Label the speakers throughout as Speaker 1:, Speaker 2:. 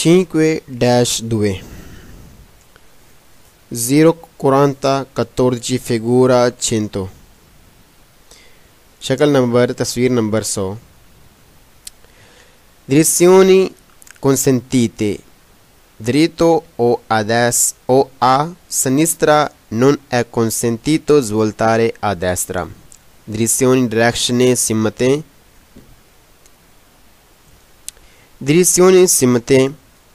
Speaker 1: 5-2 040 figura 100 शक्ल number तस्वीर number 100 Direzioni consentite dritto o a sinistra non è consentito svoltare a destra direzioni direzioni सिमतें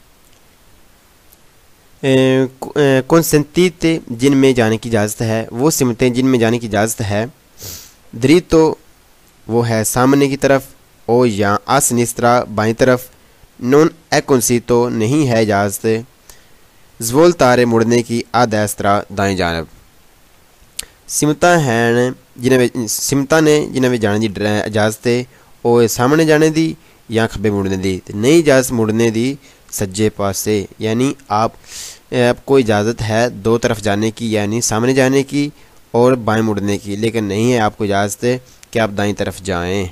Speaker 1: consentite जिनमें जाने की इजाज़त है, वो सिमतें जिनमें जाने की इजाज़त है। दृतो वो है सामने की तरफ, ओ या a sinistra बाईं तरफ, non è consentito नहीं है इजाज़त, svoltare मुड़ने की a destra दाएं जानब। सिमता ने जिन्हें जाने की इजाज़त है, ओ सामने जाने दी या खब्बे मुड़ने दी, नहीं इजाज़त मुड़ने दी सज्जे पासे, यानी आपको इजाज़त है दो तरफ जाने की, यानी सामने जाने की और बाएं मुड़ने की, लेकिन नहीं है आपको इजाज़त है कि आप दाईं तरफ जाएं।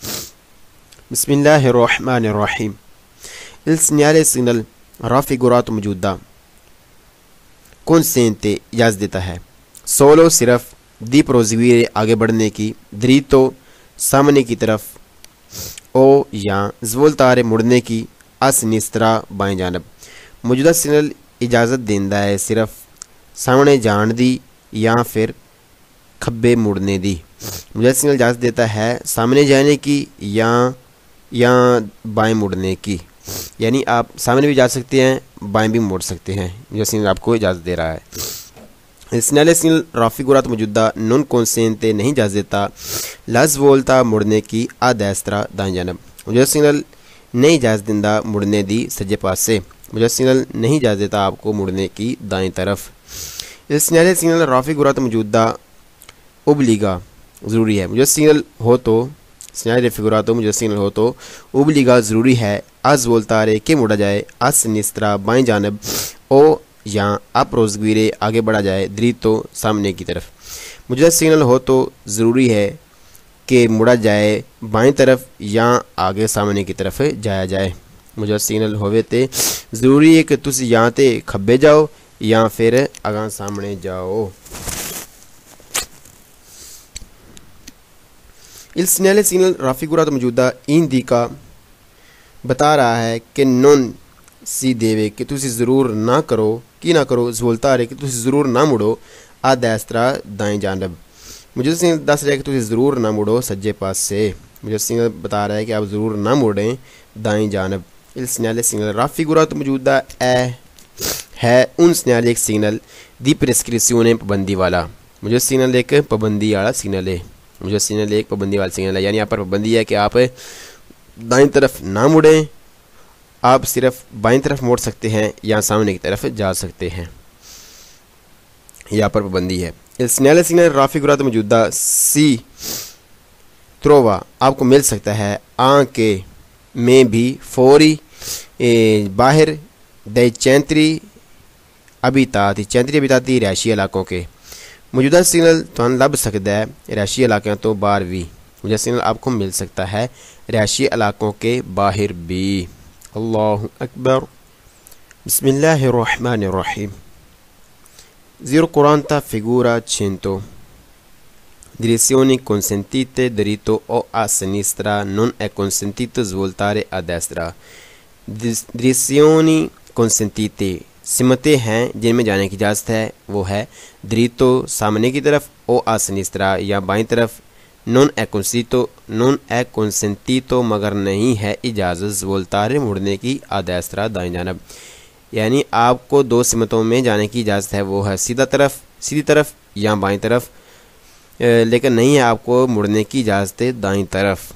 Speaker 1: बिस्मिल्लाहिर्रहमानिर्रहीम। Il segnale signal raffigurato मौजूदा consente इजाज़त देता है, सोलो सिर्फ दी प्रोसीगिरे आगे बढ़ने की, dritto सामने की तरफ, ओ या svoltare मुड़ने की, a sinistra बाएं जानब। मौजूदा सिग्नल इजाज़त देंदा है सिर्फ सामने जान दी या फिर खब्बे मुड़ने दी। मौजूदा सिग्नल इजाज़त देता है सामने जाने की या बाएं मुड़ने की, यानी आप सामने भी जा सकते हैं, बाएं भी मुड़ सकते हैं। मौजूदा सिग्नल आपको इजाज़त दे रहा है। सिग्नल राफिगुरात मौजूदा नॉन कॉन्सेंटे नहीं इजाज़त देता लज बोलता मुड़ने की आ destra दाएं जानब। मौजूदा सिग्नल नहीं इजाज़त देता मुड़ने दी सज्जे पास से, मौजूदा सिग्नल नहीं इजाज़त देता आपको मुड़ने की दाएं तरफ। इस सिग्नल राफिगुरात मौजूदा उबलीगा ज़रूरी है, मौजूदा सिग्नल हो तो राफिगुरात मौजूदा सिग्नल हो तो उबलीगा ज़रूरी है, आज बोलता रे के मुड़ा जाए, आज सिनिस्त्रा बाएं जानब, ओ या आप रोज़गीरे आगे बढ़ा जाए, दृतो सामने की तरफ। मौजूदा सिग्नल हो तो ज़रूरी है कि मुड़ा जाए बाएं तरफ या आगे सामने की तरफ जाया जाए। मौजूदा सिग्नल होवे ते ज़रूरी है कि तुम या ते खब्बे जाओ या फिर आगा सामने जाओ। इस सिग्नल राफिगुरात मौजूदा इंडिका बता रहा है कि नॉन सी देवे कि तुम ज़रूर ना करो बोलता रहे कि तुम ज़रूर ना मुड़ो आ destra दाएं जानब। मुझे सिग्नल दस रहा है कि तुम ज़रूर ना मुड़ो सज्जे पास से, मुझे सिग्नल बता रहा है कि आप ज़रूर ना मुड़ें दाएं जानब। इस सिग्नल राफिगुरात मौजूदा है उन सिग्नल एक सिग्नल दी प्रेस्क्रिप्शन पाबंदी वाला। मुझे सिग्नल एक पाबंदी वाला सिग्नल है, मुझे सिग्नल एक पाबंदी वाला सिग्नल है, यानी यहाँ पर पाबंदी है कि आप दाएं तरफ ना मुड़ें, आप सिर्फ बाएं तरफ मुड़ सकते हैं या सामने की तरफ जा सकते हैं, यहाँ पर पाबंदी है। इस सिग्नल राफिगुरात मौजूदा सी त्रोवा आपको मिल सकता है आंके में भी फौरी बाहर द चैंतरी अबिताती रिहायशी इलाकों के। मौजूदा सिग्नल तो लभ सकता है रिहायशी इलाकों तो बाहर भी, मौजूदा सिग्नल आपको मिल सकता है रिहायशी इलाकों के बाहर भी। अल्लाहु अकबर। बिस्मिल्लाहिर्रहमानिर्रहीम। 040 figura 100 direzioni consentite dritto o a sinistra non è consentito svoltare a destra direzioni consentite सिमतें हैं जिनमें जाने की इजाज़त है, वो है dritto सामने की तरफ, o a sinistra या बाईं तरफ, non è consentito मगर नहीं है इजाज़त svoltare मुड़ने की a destra दाएं जानब, यानी आपको दो सिमतों में जाने की इजाज़त है, वो है सीधी तरफ या बाईं तरफ, लेकिन नहीं है आपको मुड़ने की इजाज़त दाईं तरफ।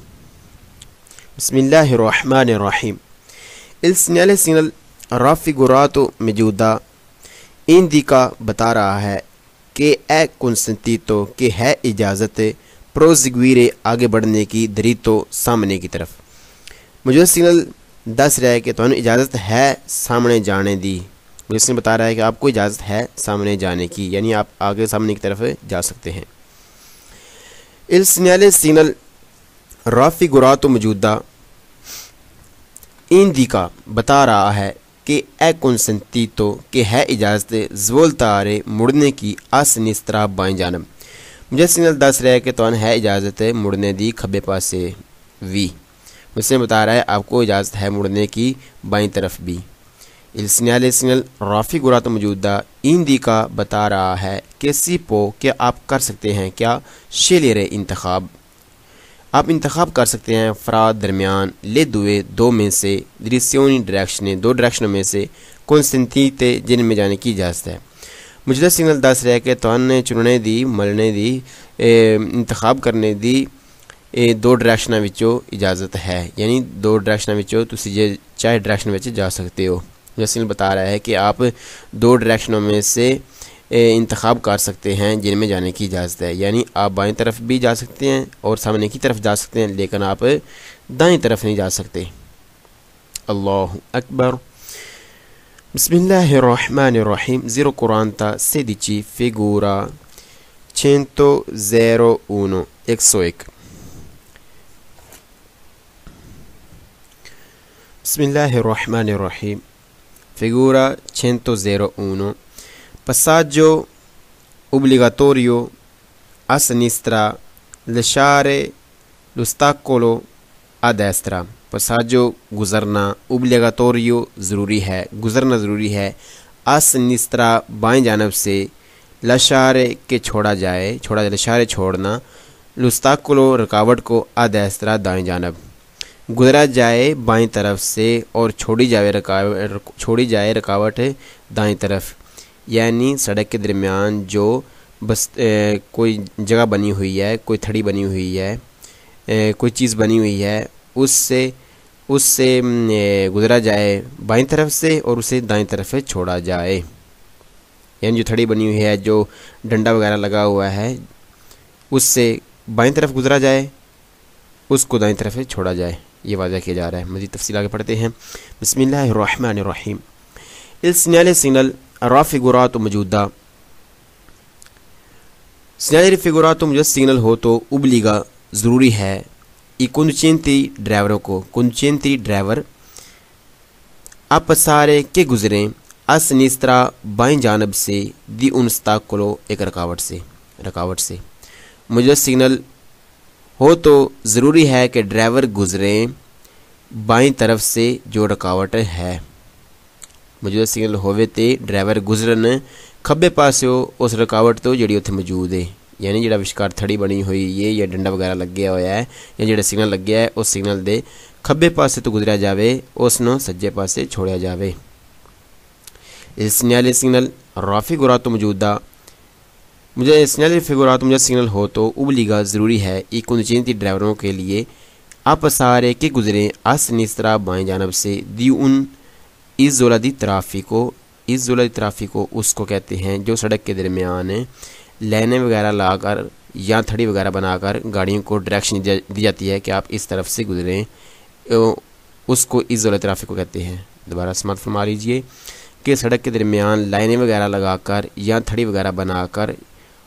Speaker 1: बिस्मिल्लाहिर्रहमानिर्रहीम। इल सिग्नल राफिगुरातो मौजूदा इंडिका बता रहा है कि ए consentito कि है इजाज़त प्रोसीगिरे आगे बढ़ने की, दृतो सामने की तरफ। मौजूदा सिग्नल दस रहा है कि तो इजाज़त है सामने जाने दी, जिसने बता रहा है कि आपको इजाज़त है सामने जाने की, यानी आप आगे सामने की तरफ जा सकते हैं। इस सिग्नल राफिगुरातो मौजूदा इंडिका बता रहा है कि è consentito कि है इजाज़त ज़वोल्तारे मुड़ने की आ सिनिस्त्रा बाएं जानब। मुझे सिग्नल दस रहा है कि तो है इजाज़त मुड़ने दी खब्बे पासे वी, मुझसे बता रहा है आपको इजाज़त है मुड़ने की बाईं तरफ भी। Il सिग्नल राफ़ी गुरात मौजूदा इंदी का बता रहा है कि सीपो कि आप कर सकते हैं क्या शेलेर इंतखाब, आप इंतखाब कर सकते हैं अफराद दरमियान ले दुए दो में से दृश्योनी डायरेक्शन दो डायरेक्शनों में से कौनसंतीते जिनमें जाने की इजाज़त है। मुझे सिग्नल दस रहा है कि तुहाने चुनने दी मलने दी इंतखाब करने दी दो डायरेक्शनों विचों इजाज़त है, यानी दो डायरेक्शनों विचों तुसी जे चाहे डायरेक्शन में जा सकते हो। मुझे सिग्नल बता रहा है कि आप दो डायरेक्शनों में से इंतखाब कर सकते हैं जिनमें जाने की इजाज़त है, यानी आप बाएं तरफ भी जा सकते हैं और सामने की तरफ जा सकते हैं, लेकिन आप दाएं तरफ नहीं जा सकते। अल्लाहु अकबर। बिस्मिल्लाहिर्रहमानिर्रहीम। 040 16 figura 101 101। Bismillahirrahmanirrahim. Figura 101. Passaggio obbligatorio a sinistra, lasciare l'ostacolo a destra. Passaggio गुजरना obbligatorio ज़रूरी है, गुजरना ज़रूरी है। a sinistra बाएं जानब से, lasciare के छोड़ा जाए, lasciare छोड़ना, l'ostacolo रुकावट को, a destra दाएं जानब, गुजरा जाए बाईं तरफ से और छोड़ी जाए रुकावट दाईं तरफ, यानी सड़क के दरमियान जो बस कोई जगह बनी हुई है, कोई थड़ी बनी हुई है, कोई चीज़ बनी हुई है, उससे गुजरा जाए बाईं तरफ से और उसे दाईं तरफ से छोड़ा जाए, यानी जो थड़ी बनी हुई है, जो डंडा वगैरह लगा हुआ है, उससे बाईं तरफ गुजरा जाए, उसको दाईं तरफ से छोड़ा जाए, ये वाज़ह किया जा रहा है। मज़ीद तफ़सील आगे पढ़ते हैं। बिस्मिल्लाहिर्रहमानिर्रहीम। इल सिग्नल राफ़िगुरात मौजूदा, सिग्नल फिगुरात मुझे सिग्नल हो तो उबलीगा ज़रूरी है ई कुंचेंती ड्राइवरों को, कुंचेंती ड्राइवर आप सारे के गुजरें अस निस्त्रा बाएं जानब से दी उनस्ताकुलो एक रुकावट से। मुझे सिग्नल हो तो ज़रूरी है कि ड्राइवर गुजरें बाईं तरफ से जो रुकावट है। मुझे सिग्नल होवे ते ड्राइवर गुजरन खब्बे पासे उस रुकावट तो जी उत्थे मौजूद है, यानी जो विशकार थड़ी बनी हुई है या डंडा वगैरह लग्या होया है या जो सिग्नल लग्या है उस सिग्नल दे खब्बे पासे तो गुजरिया जाए, उसनों सज्जे पासे छोड़िया जाए। इस सिग्नल राफ़ी गुरा तो मौजूदा, मुझे सिग्नल फिगुरात मुझे सिग्नल हो तो उबलीगा ज़रूरी है ई कुंचेंती ड्राइवरों के लिए आप सारे के गुजरें अस निस्त्रा बाएं जानब से दी उन इस ज़ोलादी तराफ़ी को उसको कहते हैं जो सड़क के दरमियान लाइनें वगैरह लाकर या थड़ी वगैरह बनाकर गाड़ियों को डायरेक्शन दी जाती है कि आप इस तरफ से गुजरें, उसको इस ज़ोलादी तराफ़ी को कहते हैं। दोबारा समात फरमा लीजिए कि सड़क के दरमियान लाइनें वगैरह लगाकर या थड़ी वगैरह बनाकर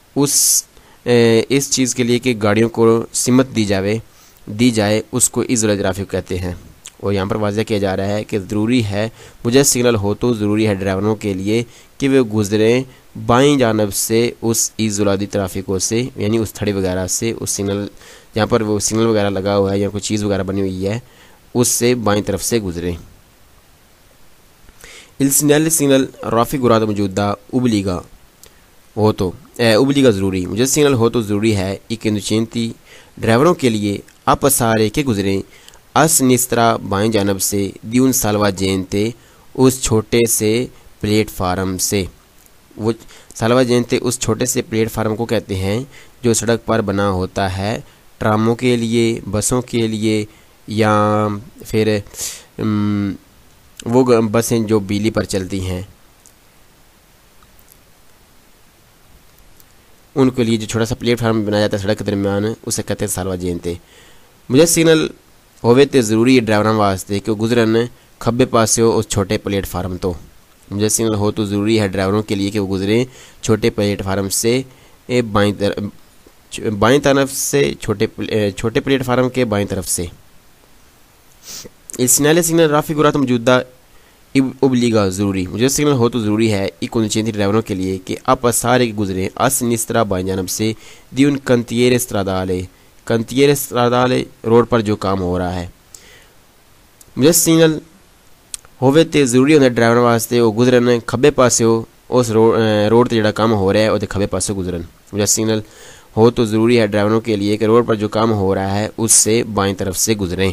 Speaker 1: इस चीज़ के लिए कि गाड़ियों को सिमत दी जाए उसको इस ज़ोलादी तराफ़ी को कहते हैं। और यहाँ पर वाज़ह किया जा रहा है कि ज़रूरी है, मुझे सिग्नल हो तो ज़रूरी है ड्राइवरों के लिए कि वे गुजरें बाईं जानब से उस ज़ोलादी तराफ़िकों से, यानी उस थड़ी वगैरह से, उस सिग्नल जहाँ पर वो सिग्नल वगैरह लगा हुआ है या कोई चीज़ वगैरह बनी हुई है उससे बाईं तरफ से गुजरें। सिग्नल राफ़ी गुरात मौजूदा उबलीगा हो तो उबलीगा ज़रूरी, मुझे सिग्नल हो तो ज़रूरी है एक इंदुचेंती ड्राइवरों के लिए आप सारे के गुजरें अस निस्त्रा बाएं जानब से दिउन सालवा जेनते उस छोटे से प्लेटफार्म से। वो सालवा जेनते उस छोटे से प्लेटफार्म को कहते हैं जो सड़क पर बना होता है ट्रामों के लिए, बसों के लिए, या फिर वो बसें जो बिजली पर चलती हैं उनके लिए जो छोटा सा प्लेटफार्म बनाया जाता है सड़क के दरमियान उसे कहते हैं सालवा जेनते। मुझे सिग्नल होवे तो ज़रूरी है ड्राइवरों वास्ते कि गुजरन खब्बे पासे हो उस छोटे प्लेटफार्म तो। मुझे सिग्नल हो तो ज़रूरी है ड्राइवरों के लिए कि वो गुजरें छोटे प्लेटफार्म से बाईं तरफ से, छोटे प्लेटफार्म के बाईं तरफ से। इस सिग्नल राफ़ी गुरात मौजूदा उबलीगा ज़रूरी, मुझे सिग्नल हो तो ज़रूरी है ई conducenti ड्राइवरों के लिए कि आप passare के गुजरें a sinistra बाईं जानब से di un cantiere stradale, cantiere stradale road पर जो काम हो रहा है। मुझे सिग्नल होवे ते ज़रूरी होंदा ड्राइवर वास्ते वो गुजरन खब्बे पास्यो उस रोड ते जेड़ा काम हो रहा है वो खब्बे पासे गुजरन। मुझे सिग्नल हो तो ज़रूरी है ड्राइवरों के लिए कि रोड पर जो काम हो रहा है उससे बाईं तरफ से गुजरें।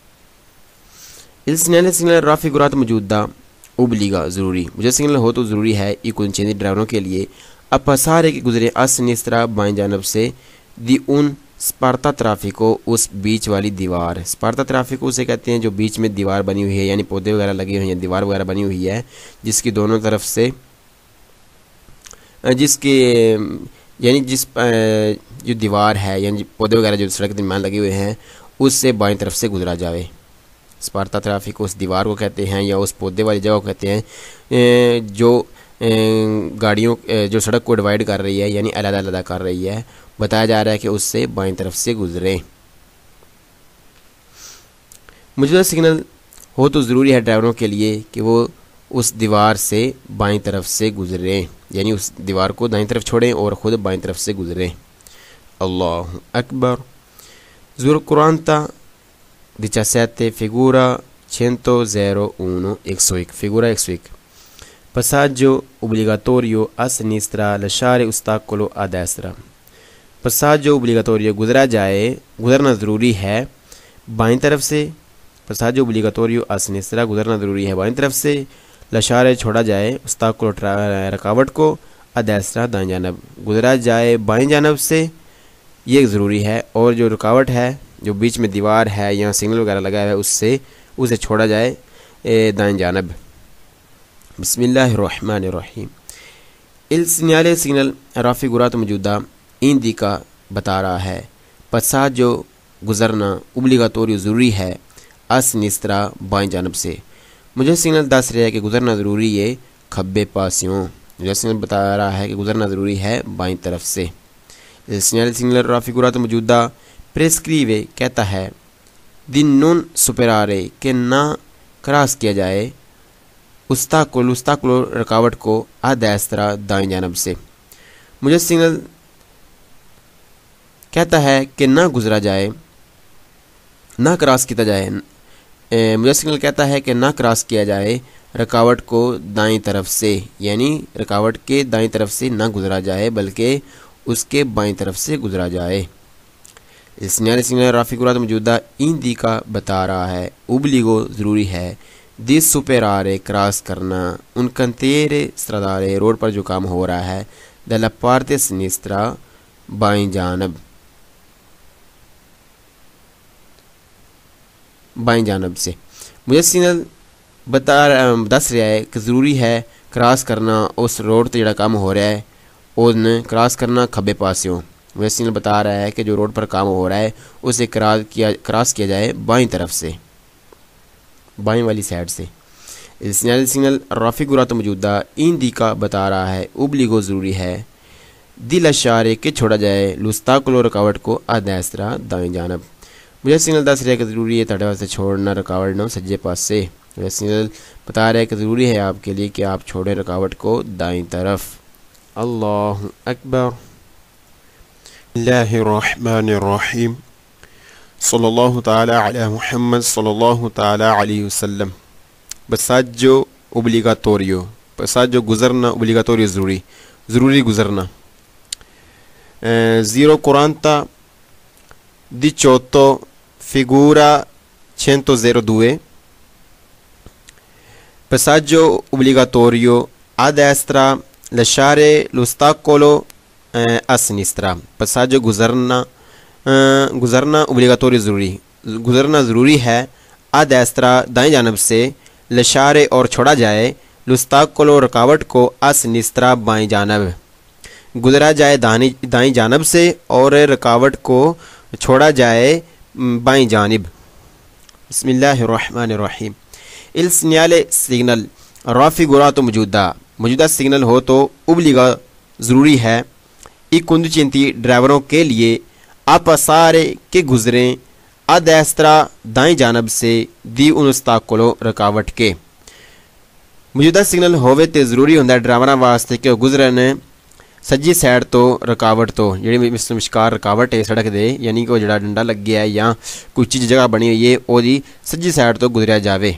Speaker 1: इस सिग्नल राफिगुरात मौजूदा उबलीगा ज़रूरी, मुझे सिग्नल हो तो ज़रूरी है ई conducenti ड्राइवरों के लिए अब पसारे के गुजरे a sinistra बाईं जानब से दी उन स्पार्ता ट्राफिको उस बीच वाली दीवार। स्पार्ता ट्राफिको उसे कहते हैं जो बीच में दीवार बनी हुई है, यानी पौधे वगैरह लगे हुए हैं, दीवार वगैरह बनी हुई है जिसकी दोनों तरफ से जिसके यानी जिस जो दीवार है यानी पौधे वगैरह जो सड़क के दरमियान लगे हुए हैं उससे बाईं तरफ से गुजरा जाए। स्पार्ता ट्राफिक उस दीवार को कहते हैं या उस पौधे वाली जगह को कहते हैं जो गाड़ियों जो सड़क को डिवाइड कर रही है यानी अलग-अलग कर रही है। बताया जा रहा है कि उससे बाईं तरफ से गुजरें। मुझे सिग्नल हो तो ज़रूरी है ड्राइवरों के लिए कि वो उस दीवार से बाईं तरफ से गुजरें, यानी उस दीवार को दाईं तरफ छोड़ें और ख़ुद बाईं तरफ से गुजरें। अल्लाहु Akbar. ज़ुर कुरानता 17 figura 101 101 figura 101 passaggio obbligatorio a sinistra lasciare ostacolo a destra। passaggio obbligatorio गुजरना ज़रूरी है बाईं तरफ से। passaggio obbligatorio a sinistra गुजरना ज़रूरी है बाईं तरफ से। lasciare छोड़ा जाए ostacolo रुकावट को a destra दाईं जानब गुजरा जाए बाईं जानब से, ये ज़रूरी है। और जो रुकावट है जो बीच में दीवार है या सिग्नल वगैरह लगा है उसे छोड़ा जाए दाईं जानब। बिस्मिल्लाहिर्रहमानिर्रहीम। इल सिग्नल सिग्नल राफिगुरात मौजूदा इंदी का बता रहा है passaggio गुजरना obbligatorio ज़रूरी है a sinistra बाईं जानब से। मुझे सिग्नल दस रहा है कि गुजरना ज़रूरी है खब्बे पासियों। मुझे सिग्नल बता रहा है कि गुजरना ज़रूरी है बाईं तरफ से। इल सिग्नल राफिगुरात मौजूदा प्रेस्क्रीवे कहता है दिन नून सुपेरारे के ना क्रॉस किया जाए उस्ताकुलो रुकावट को आ देस्त्रा दाईं जानब से। मुझे सिग्नल कहता है कि ना गुजरा जाए ना क्रॉस किया जाए। मुझे सिग्नल कहता है कि ना क्रॉस किया जाए रुकावट को दाईं तरफ से, यानी रुकावट के दाईं तरफ से ना गुजरा जाए बल्कि उसके बाईं तरफ से गुजरा जाए। इस सिग्नल राफिगुरात मौजूदा इंदी का बता रहा है उबलीगो ज़रूरी है दी सुपेरारे क्रॉस करना उन कंतेरे स्ट्रादारे रोड पर जो काम हो रहा है दला पार्ते सिनिस्त्रा बाईं जानब से। मुझे सिग्नल दस रहा है कि ज़रूरी है क्रॉस करना उस रोड पर जो काम हो रहा है उन क्रॉस करना खब्बे पासियों। मुझे सिग्नल बता रहा है कि जो रोड पर काम हो रहा है उसे क्रॉस किया जाए बाईं तरफ से, बाईं वाली साइड से। सिग्नल राफिगुरात मौजूदा इंदी का बता रहा है उबलीगो ज़रूरी है दिल अशारे के छोड़ा जाए लुस्ताकुलो रुकावट को आ देस्त्रा दाईं जानब। मुझे सिग्नल दस रहा है कि ज़रूरी है तड़े वास्ते छोड़ना रुकावट न सज्जे पास से। मुझे सिग्नल बता रहा है कि ज़रूरी है आपके लिए कि आप छोड़ें रुकावट को दाईं तरफ। अल्लाहु अकबर।
Speaker 2: बिस्मिल्लाहिर्रहमानिर्रहीम। सल्लल्लाहु ताला अला मुहम्मद सल्लल्लाहु ताला अलैहि वसल्लम। passaggio obbligatorio passaggio गुजरना obbligatorio ज़रूरी गुजरना। 040 18 figura 102 passaggio obbligatorio a destra lasciare l'ostacolo a sinistra। passaggio गुजरना obbligatorio गुजरना ज़रूरी है आ देस्त्रा दाईं जानब से लशारे और छोड़ा जाए लुस्ताकुलो रुकावट को आ सिनिस्त्रा बाईं जानब गुजरा जाए दाईं जानब से और रुकावट को छोड़ा जाए बाईं जानिब। बिस्मिल्लाहिर्रहमानिर्रहीम। इल सिग्नल राफिगुरात मौजूदा सिग्नल हो तो उबलीगा ज़रूरी है ई conducenti ड्राइवरों के लिए आप सारे के गुजरें आ देस्त्रा दाईं जानब से दी उन उस्ताकुलो रुकावट के। मौजूदा सिग्नल होवे तो जरूरी होंदा ड्राइवरां वास्ते कि गुजरन सज्जी साइड तो रुकावट तो जी विशकार रुकावट है सड़क दे यानी कि जो डंडा लगे है या कोई चीज़ जगह बनी हुई है वो सज्जी साइड तो गुजरिया जाए।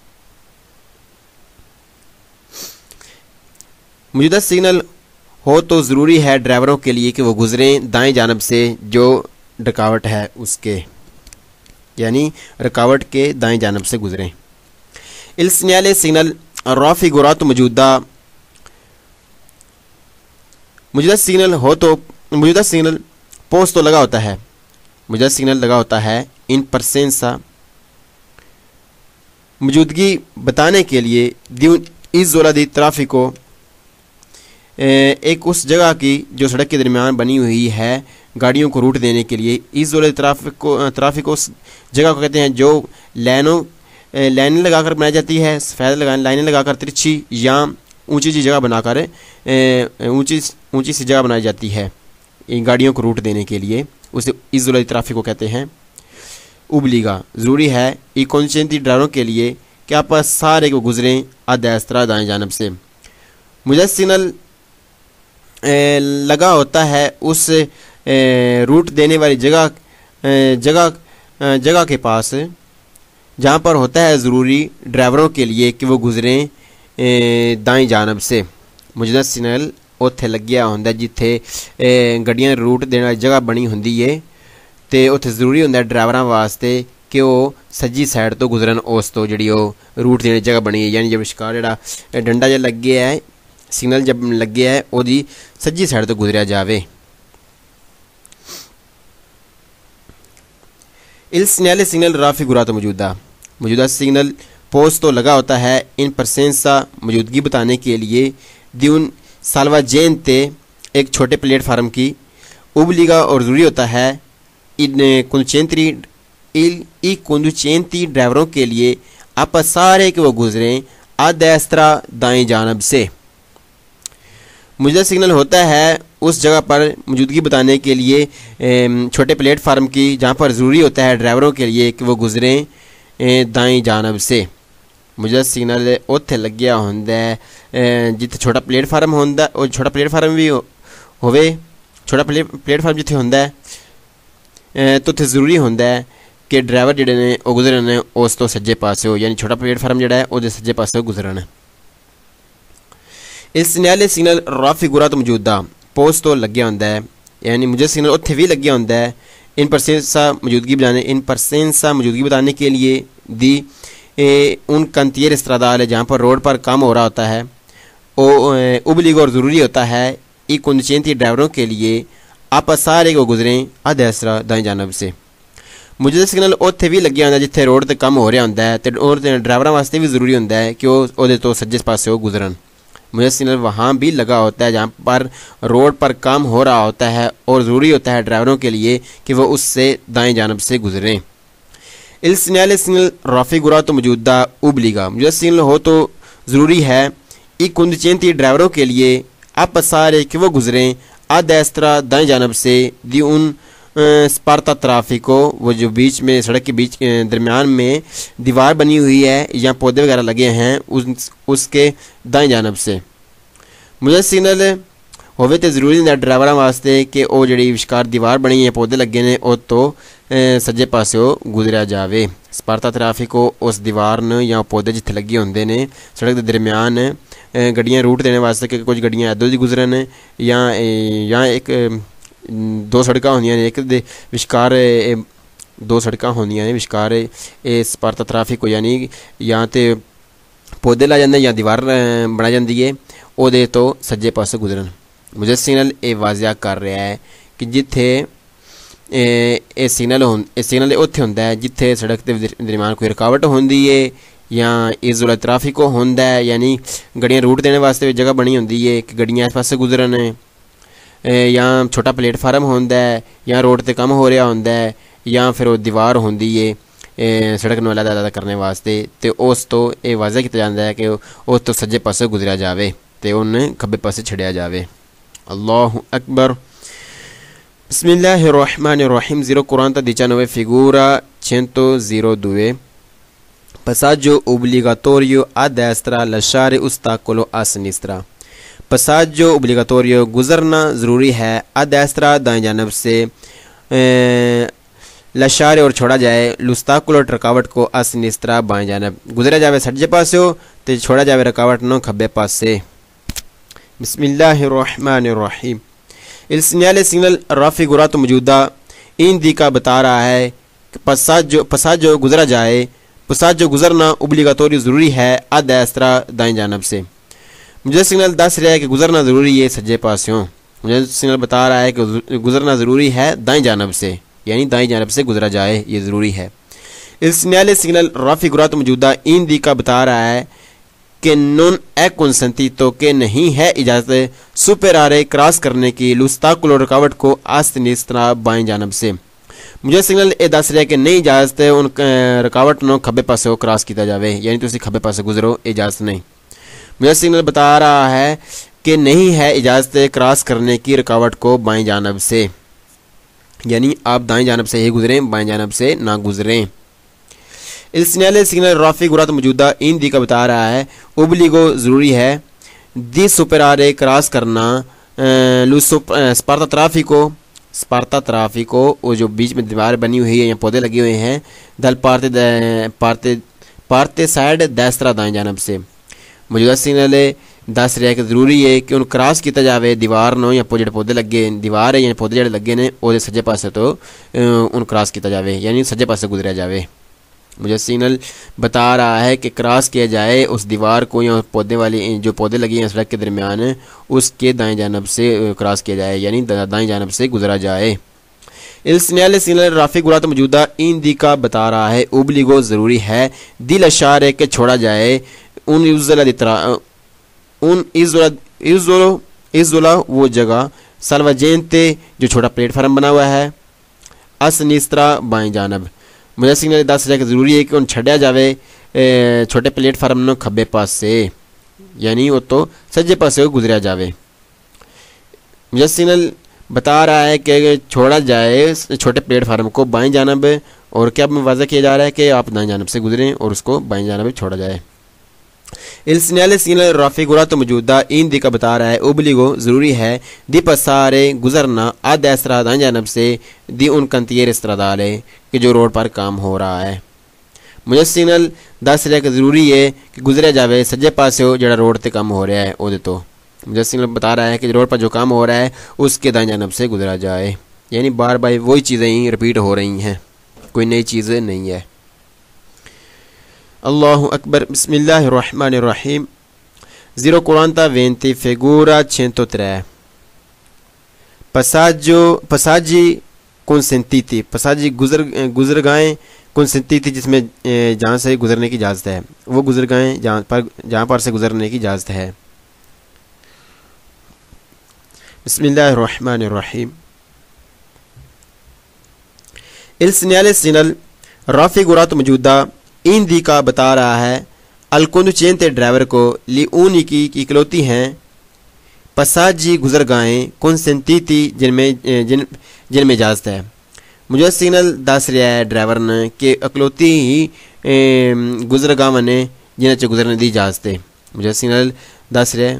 Speaker 2: मौजूदा सिग्नल हो तो ज़रूरी है ड्राइवरों के लिए कि वो गुजरें दाएं जानब से जो रुकावट है उसके, यानी रुकावट के दाएं जानब से गुजरें। इल सिग्नल राफी गुरात मौजूदा सिग्नल हो तो मौजूदा सिग्नल पोस्ट तो लगा होता है, मौजूदा सिग्नल लगा होता है इन परसेंसा मौजूदगी बताने के लिए इस जोला दी ट्रैफिक को एक उस जगह की जो सड़क के दरमियान बनी हुई है गाड़ियों को रूट देने के लिए। इस जोला ट्रैफिक उस जगह को कहते हैं जो लाइनें लगाकर बनाई जाती है, सफ़ेद लाइनें लगाकर तिरछी या ऊंची सी जगह बनाकर ऊंची सी जगह बनाई जाती है इन गाड़ियों को रूट देने के लिए, उसे इस जोला ट्रैफिक को कहते हैं। उबलीगा ज़रूरी है ई कॉन्शेंटी ड्राइवरों के लिए कि आप सारे को गुजरें आदस्त्रा दाएं जानब से। मुझे सिग्नल लगा होता है उस रूट देने वाली जगह के पास जहाँ पर होता है ज़रूरी ड्राइवरों के लिए कि वो गुजरें दाएं जानब से। मौजूदा सिग्नल उत्थे लग्या होंदा जिथे गड्डियां रूट देने वाली जगह बनी होंदी है ते उत्थे ज़रूरी होंदा ड्राइवरां वास्ते कि वो सज्जी साइड तो गुजरन उस तो जी रूट देने जगह बनी है, यानी जब विशकार जो डंडा जो लगे है सिग्नल जब लगे है ओदी सज्जी साइड तो गुजरिया जाए। इल सिग्नल राफी गुरा तो मौजूदा सिग्नल पोस्ट तो लगा होता है इन परसेंसा मौजूदगी बताने के लिए द्यून सालवा जेन ते एक छोटे प्लेटफार्म की उबलीगा और ज़रूरी होता है इन कुंदुचेंती ड्राइवरों के लिए आप सारे के वो गुजरें आदस्त्रा दाएं जानब से। मौजूदा सिग्नल होता है उस जगह पर मौजूदगी बताने के लिए छोटे प्लेटफार्म की जहाँ पर ज़रूरी होता है ड्राइवरों के लिए कि वो गुजरें दाएं जानब से। मौजूदा सिग्नल उत्थे लग्या होंदा है जिथे छोटा प्लेटफार्म होंदा और छोटा प्लेटफार्म भी होवे, छोटा प्लेटफार्म जिथे होंदा है तो उत्थे ज़रूरी होंदा है कि ड्राइवर जिहड़े ने वो गुजरन उस तो सज्जे पासे हो, यानी छोटा प्लेटफार्म जिहड़ा है उहदे सज्जे पासे गुजरन। इस सिग्नल राफी गुरा तो मौजूदा पोस्ट तो लग्या होंदा है, यानी मौजूदा सिग्नल उत्थे भी लग्या होंदा है इन परसेंसा मौजूदगी बताने के लिए दी उन कंतियर इस्त्रादाल है जहाँ पर रोड पर काम हो रहा होता है वो उबलीग और ज़रूरी होता है ई कुंदचेंती ड्राइवरों के लिए आप सारे को गुजरें आदस्त्रा दाएं जानब से। मौजूदा सिग्नल उत्थे भी लग्या होंदा जिथे रोड ते काम हो रहा होंदा है तो और ड्राइवरों वास्ते भी ज़रूरी होंदा है कि वो तो सज्जे पासे वो गुजरन। मौजूदा सिग्नल वहाँ भी लगा होता है जहाँ पर रोड पर काम हो रहा होता है और ज़रूरी होता है ड्राइवरों के लिए कि वो उससे दाएं जानब से गुजरें। इल सिग्नल राफी गुरा तो मौजूदा उबलीगा मौजूदा सिग्नल हो तो ज़रूरी है ई कुंदचेंती ड्राइवरों के लिए आप सारे कि वो गुजरें आदस्त्रा दाएं जानब से दी उन स्पार्ता ट्राफिको वो जो बीच में सड़क के बीच दरमियान में दीवार बनी हुई है या पौधे वगैरह लगे हैं उसके दाएं जानब से। मौजूदा सिग्नल होवे तो ज़रूरी नहीं ड्राइवरों वास्ते कि वो जी विशकार दीवार बनी है पौधे लगे ने वो तो सज्जे पासे गुजरिया जाए। स्पार्ता ट्रैफिक उस दीवार न या पौधे जिथे लगे होंदे ने सड़क के दरमियान गड्डियां रूट देने वास्ते कि कुछ गड्डियां इधर दी गुजरन या एक दो सड़क होंदियां ने एक दे विशकार दो सड़क होंदियां ने विशकार स्पार्ता ट्रैफिक को यानी या तो पौधे ला जाते या दीवार बनाई जाती है वो तो सज्जे पासे गुजरन। मुझे सिग्नल ये वाजिया कर रहा है कि जिथे सिग्नल उत्थे होंदा है जिथे सड़क के दरमियान कोई रुकावट होंदी है या इस जोला ट्रैफिक होंदा है, यानी गड्डियां रूट देने वास्ते जगह बनी होंदी है कि गड्डियां इस पासे गुजरन या छोटा प्लेटफार्म होंदा है या रोड ते काम हो रहा होंदा है या फिर वो दीवार होंदी है सड़क नूं अलग करने वास्ते ते उस तो ये वाज़ा किया जाता है कि उस तो सज्जे पासे गुजरिया जाए तो उन्हें खब्बे पासे छड़िया जाए। अल्लाहु अकबर। बिस्मिल्लाहिर्रहमानिर्रहीम। 0 कुरान ता 19 फिगूरा 102 passaggio obbligatorio a destra lasciare ostacolo a sinistra passaggio obbligatorio गुजरना ज़रूरी है a destra दाएं जानब से लशारे और छोड़ा जाए लुस्ताकुल और रुकावट को आ सिनिस्त्रा बाएं जानब गुजरा जावे सज्जे पासे हो तो छोड़ा जावे रुकावट नो खब्बे पासे बिस्मिल्लाहिर्रहमानिर्रहीम il signal raffigurato मौजूदा indica बता रहा है कि passaggio गुजरा जाए passaggio गुजरना ओब्लिगाटोरी ज़रूरी है आ destra दाएं जानब से मुझे सिग्नल दस रहा है कि गुजरना ज़रूरी है सज्जे पासियों मुझे सिग्नल बता रहा है कि गुजरना ज़रूरी है दाएं जानब से यानी दाएं जानब से गुजरा जाए ये ज़रूरी है इस सिग्नल राफिगुरात मौजूदा indica बता रहा है कि नॉन ए कंसेंटीतो के नहीं है इजाज़त सुपेरारे क्रॉस करने की लुस्ताकुल रुकावट को आस्तिनिस्त्रा बाएं जानब से मुझे सिग्नल ये दस रहा है कि नहीं इजाज़त है उन रुकावट नो खब्बे पासे हो क्रॉस किया जाए यानी तुसी खब्बे पासे गुजरो इजाज़त नहीं मुझे सिग्नल बता रहा है कि नहीं है इजाज़त क्रॉस करने की रुकावट को बाएं जानब से यानी आप दाएं जानब से ही गुजरें बाएं जानब से ना गुजरें इस सिग्नल राफिगुरात मौजूदा indica बता रहा है ओब्लिगो ज़रूरी है दी सुपेरारे क्रॉस करना स्पार्ता ट्राफिको वो जो बीच में दीवार बनी हुई है या पौधे लगे हुए हैं दल पार्ते साइड देस्त्रा दाएं जानब से मौजूदा सिग्नल दस रहा है कि ज़रूरी है कि उन क्रॉस किया जाए दीवार नो या जो पौधे लगे दीवार है या पौधे जो लगे ने वो सज्जे पासे तो उन क्रॉस किया जाए यानी सज्जे पासे गुजरा जाए मुझे सिग्नल बता रहा है कि क्रॉस किया जाए उस दीवार को या पौधे वाली जो पौधे लगे हैं सड़क के दरमियान उसके दाएं जानब से क्रॉस किया जाए यानी दाएं जानब से गुजरा जाए इस सिग्नल राफिगुरात मौजूदा indica बता रहा है ओब्लिगो ज़रूरी है दिल अशारे के छोड़ा जाए इज़ोला वो जगह सलवाजेंते जो छोटा प्लेटफार्म बना हुआ है असनिस्त्रा बाएं जानब मुझे सिग्नल दस रहा कि ज़रूरी है कि उन छड़िया जाए छोटे प्लेटफार्म नो खब्बे पास से यानी वो तो सज्जे पास से गुजरा जाए मुझे सिग्नल बता रहा है कि छोड़ा जाए छोटे प्लेटफार्म को बाएं जानब और क्या वाज़ा किया जा रहा है कि आप दाएं जानब से गुजरें और उसको बाएं जानब छोड़ा जाए इस सिग्नल राफिगुरात मौजूदा indica बता रहा है ओब्लिगो ज़रूरी है दी पसारे गुजरना आ देस्त्रा दाएं जानब से दी उन कंतियर इस्त्रादाले कि जो रोड पर काम हो रहा है मुझे सिग्नल दस रहा कि ज़रूरी है कि गुजरा जाए सज्जे पासे हो जड़ा रोड ते काम हो रहा है वो तो मुझे सिग्नल बता रहा है कि रोड पर जो काम हो रहा है उसके दाएं जानब से गुजरा जाए यानी बार बार वही चीज़ें ही रिपीट हो रही हैं कोई नई चीज़ नहीं है Allahu Akbar Bismillahirrahmanirrahim 040 figura 103 passaggi consentiti passaggi गुजरगाहें consentiti जिसमें जहाँ से गुजरने की इजाज़त है वो गुजरगाहें जहाँ पर से गुजरने की इजाज़त है बिस्मिल्लाहिर्रहमानिर्रहीम il signal राफिगुरात मौजूदा indica बता रहा है अलकोनुचेंते ड्राइवर को लिऊनिकी की इकलौती हैं पसाजी गुजरगाहें consentiti जिनमें इजाज़त है मुझे सिग्नल दस रहा है ड्राइवर ने कि इकलौती ही गुजरगाह ने जिन्हें च गुजरने की इजाज़त है मुझे सिग्नल दस रहा है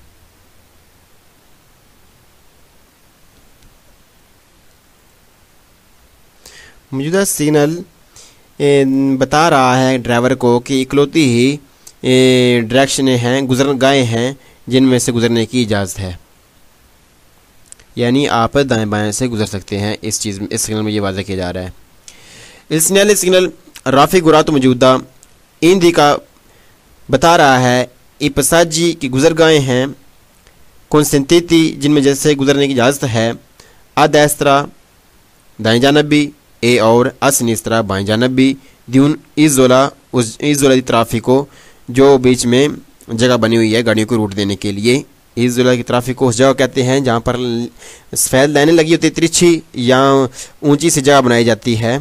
Speaker 2: मौजूदा सिग्नल बता रहा है ड्राइवर को कि इकलौती ही डायरेक्शनें हैं गुजरगाहें हैं जिनमें से गुजरने की इजाज़त है यानी आप दाएं बाएं से गुजर सकते हैं इस सिग्नल में ये वाज़ा किया जा रहा है इस सिग्नल राफिगुरात मौजूदा indica बता रहा है ई पसाजी की गुजरगाहें हैं consentiti जिनमें जैसे गुजरने की इजाज़त है आ देस्त्रा दाएं जानब भी ए और असनिस्त्रा बाएं जानब भी द्यून इज़ोला की ट्राफिको जो बीच में जगह बनी हुई है गाड़ियों को रूट देने के लिए इज़ोला की ट्राफिको उस जगह कहते हैं जहाँ पर सफ़ेद लाइनें लगी होती तिरछी या ऊंची सी जगह बनाई जाती है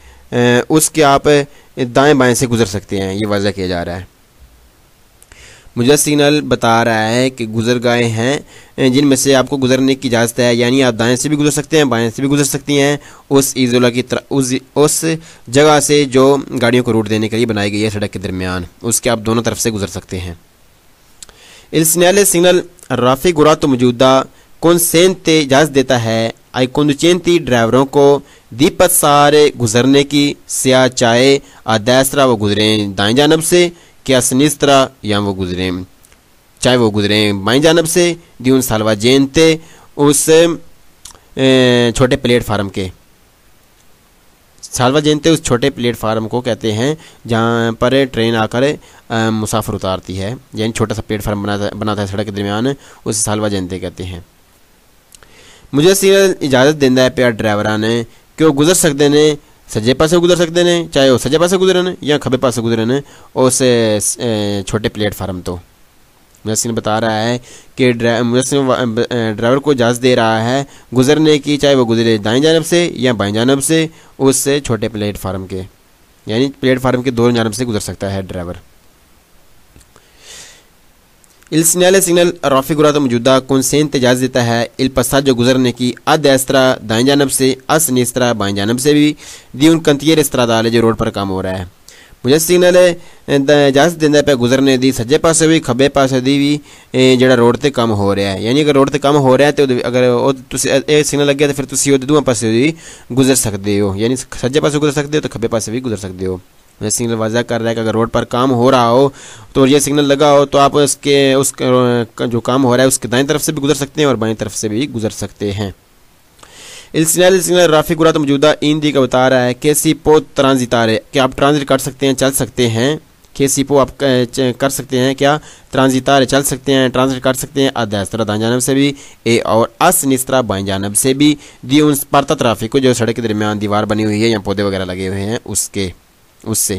Speaker 2: उसके आप दाएं बाएं से गुजर सकते हैं ये वाज़ा किया जा रहा है मुझे सिग्नल बता रहा है कि गुजरगाहें हैं जिनमें से आपको गुजरने की इजाज़त है, यानी आप दाएं से भी गुजर सकते हैं, बाएं से भी गुजर सकती हैं उस इज़ोला की उस जगह से जो गाड़ियों को रूट देने के लिए बनाई गई है सड़क के दरमियान, उसके आप दोनों तरफ से गुजर सकते हैं। Il segnale signal raffigurato मौजूदा consente इजाज़त देता है आई conducenti ड्राइवरों को दी passare गुजरने की, sia चाहे a destra वो गुजरें दाएं जानब से, क्या सिनिस्त्रा या वो गुजरें चाहे वो गुजरें बाएं जानब से, दी उन salvagente उस छोटे प्लेटफार्म के। साल्वाजेंते उस छोटे प्लेटफार्म को कहते हैं जहाँ पर ट्रेन आकर मुसाफिर उतारती है, यानी छोटा सा प्लेटफार्म बनाता है सड़क के दरमियान, उसे साल्वाजेंते कहते हैं। मुझे सिग्नल इजाज़त देंदा है प्यार ड्राइवरा ने कि वो गुजर सकते ने सज्जे पासे गुजर सकते ने, चाहे वो सज्जे पासे गुजरन या खब्बे पासे गुजरन उस छोटे प्लेटफार्म तो। मुझे सिग्नल बता रहा है कि ड्राइवर को इजाज़त दे रहा है गुजरने की, चाहे वो गुजरे दाएं जानब से या बाएं जानब से उस छोटे प्लेटफार्म के, यानी प्लेटफार्म के दोनों जानब से गुजर सकता है ड्राइवर। इल सिग्नल सिग्नल raffigurato मौजूदा consente इजाज़त देता है इल passaggio गुजरने की, a destra दाएं जानब से, a sinistra बाएं जानब से भी, दी उन cantiere stradale जो रोड पर काम हो रहा है। मुझे सिग्नल इजाज़त देंदा पे गुजरने दी सज्जे पासे भी खब्बे पासे दी भी जेड़ा रोड ते काम हो रहा है, यानी अगर रोड ते काम हो रहा है तो अगर तुसी सिग्नल लग गया तो फिर तुसी ओदे दूसरे पासे भी गुजर सकते हो, यानी सज्जे पासे गुजर सकते हो तो खब्बे पासे भी गुजर सकते हो। मुझे सिग्नल वाज़ा कर रहा है कि अगर रोड पर काम हो रहा हो तो ये सिग्नल लगा हो तो आप उस जो काम हो रहा है उसके दाएं तरफ से भी गुजर सकते हैं और बाएं तरफ से भी गुजर सकते हैं। इल सिग्नल raffigurato मौजूदा इंदी का बता रहा है कि सीपो ट्रांजिटारे कि आप ट्रांजिट कर सकते हैं, चल सकते हैं, कि सीपो आप कर सकते हैं, क्या ट्रांजिटारे चल सकते हैं, ट्रांजिट कर सकते हैं, a destra दाएं जानब से भी, ए और a sinistra बाएं जानब से भी, दी उन स्पार्ता ट्रैफिक जो सड़क के दरमियान दीवार बनी हुई है या पौधे वगैरह लगे हुए हैं उससे।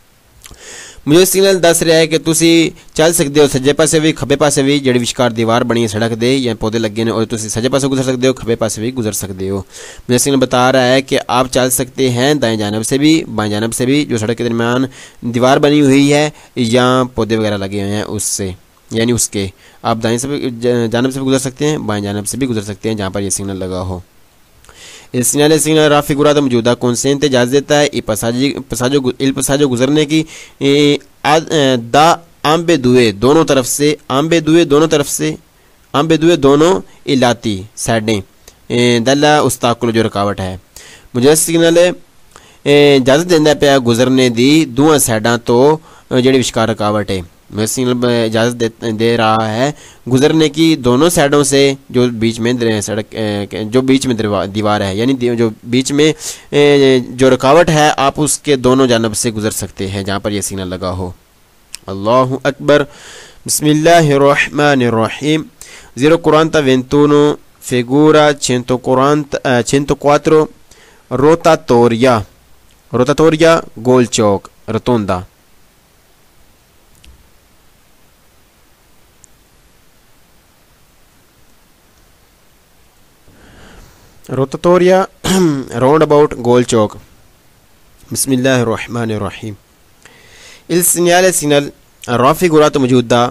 Speaker 2: मुझे सिग्नल दस रहा है कि तुसी चल सकते हो सज्जे पासे भी खब्बे पासे भी, जेड़ी विचकार दीवार बनी है सड़क दे या पौधे लगे ने, और तुसी सज्जे पासे गुजर सकते हो खब्बे पासे भी गुजर सकते हो। मुझे सिग्नल बता रहा है कि आप चल सकते हैं दाएं जानब से भी बाएं जानब से भी जो सड़क के दरमियान दीवार बनी हुई है या पौधे वगैरह लगे हुए हैं उससे, यानी उसके आप दाएं जानब से भी गुजर सकते हैं, बाएं जानब से भी गुजर सकते हैं जहाँ पर यह सिग्नल लगा हो। इल सिग्नल raffigurato मौजूदा consente इजाज़त देता है इल passaggio गुजरने की, दा ambedue दोनों तरफ से, ambedue दोनों तरफ से, ambedue दोनों इलाती साइडें, दल्ला ostacolo जो रुकावट है। मुझे सिग्नल इजाज़त देंदा पे गुजरने दी दोवां साइडां तो जेड़ी विचकार रुकावट है। मुझे सिग्नल इजाज़त दे रहा है गुजरने की दोनों साइडों से जो बीच में सड़क जो बीच में दीवार है, यानी जो बीच में जो रुकावट है आप उसके दोनों जानब से गुजर सकते हैं जहाँ पर यह सिग्नल लगा हो। अल्लाहु अकबर। बिस्मिल्लाहिर्रहमानिर्रहीम। 0:21 figura 104 rotatoria गोल चौक rotonda। रोताटोरिया राउंड अबाउट गोल चौक। बिस्मिल्लाहिर्रहमानिर्रहीम। इल सिग्नल raffigurato मौजूदा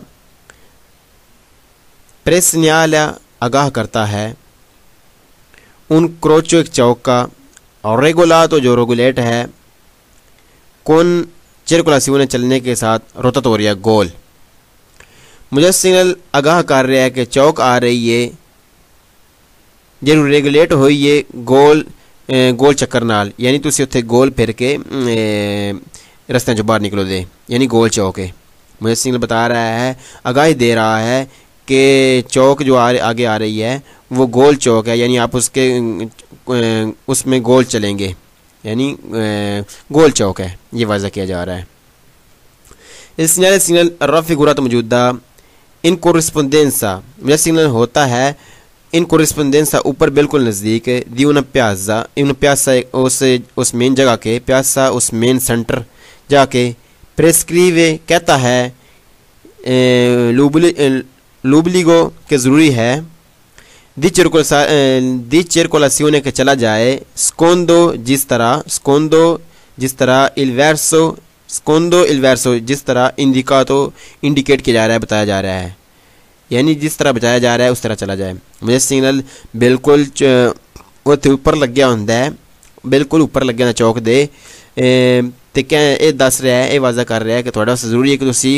Speaker 2: प्रेसिग्नाला आगाह करता है उन क्रोचो एक चौक का, और रेगुलातो जो रेगुलेट है कौन चिरकुलासियों चलने के साथ रोताटोरिया गोल। मुझे सिग्नल आगाह कर रहा है कि चौक आ रही है जो रेगुलेट हुई है गोल चक्कर नाल, यानी तुसी उत्थे गोल फिर के रस्ते जो बाहर निकलो दे, यानी गोल चौक है। मुझे सिग्नल बता रहा है आगाही दे रहा है कि चौक जो आगे आ रही है वो गोल चौक है, यानी आप उसमें गोल चलेंगे, यानी गोल चौक है, ये वाज़ा किया जा रहा है। इस सिग्नल raffigurato मौजूदा इन कोरिस्पोंडेंसा। मुझे सिग्नल होता है इन कोरिस्पोंडेंसा ऊपर बिल्कुल नज़दीक दी उन प्यासा उस मेन जगह के, प्यासा उस मेन सेंटर जाके, प्रेस्क्रीवे कहता है लूबलिगो के ज़रूरी है, दी चिरकुलासियोने के चला जाए, स्कोंदो जिस तरह इल वर्सो स्कोंदो इल वर्सो जिस तरह इंडिकातो इंडिकेट किया जा रहा है, बताया जा रहा है, यानी जिस तरह बताया जा रहा है उस तरह चला जाए। मुझे सिग्नल बिल्कुल उत्थे उपर लग्या हुंदा है, बिल्कुल उपर लग्या हुंदा चौक दे ते क्या ये दस रहा है, ये वाजा कर रहा है कि थोड़ा सा जरूरी है कि तुसी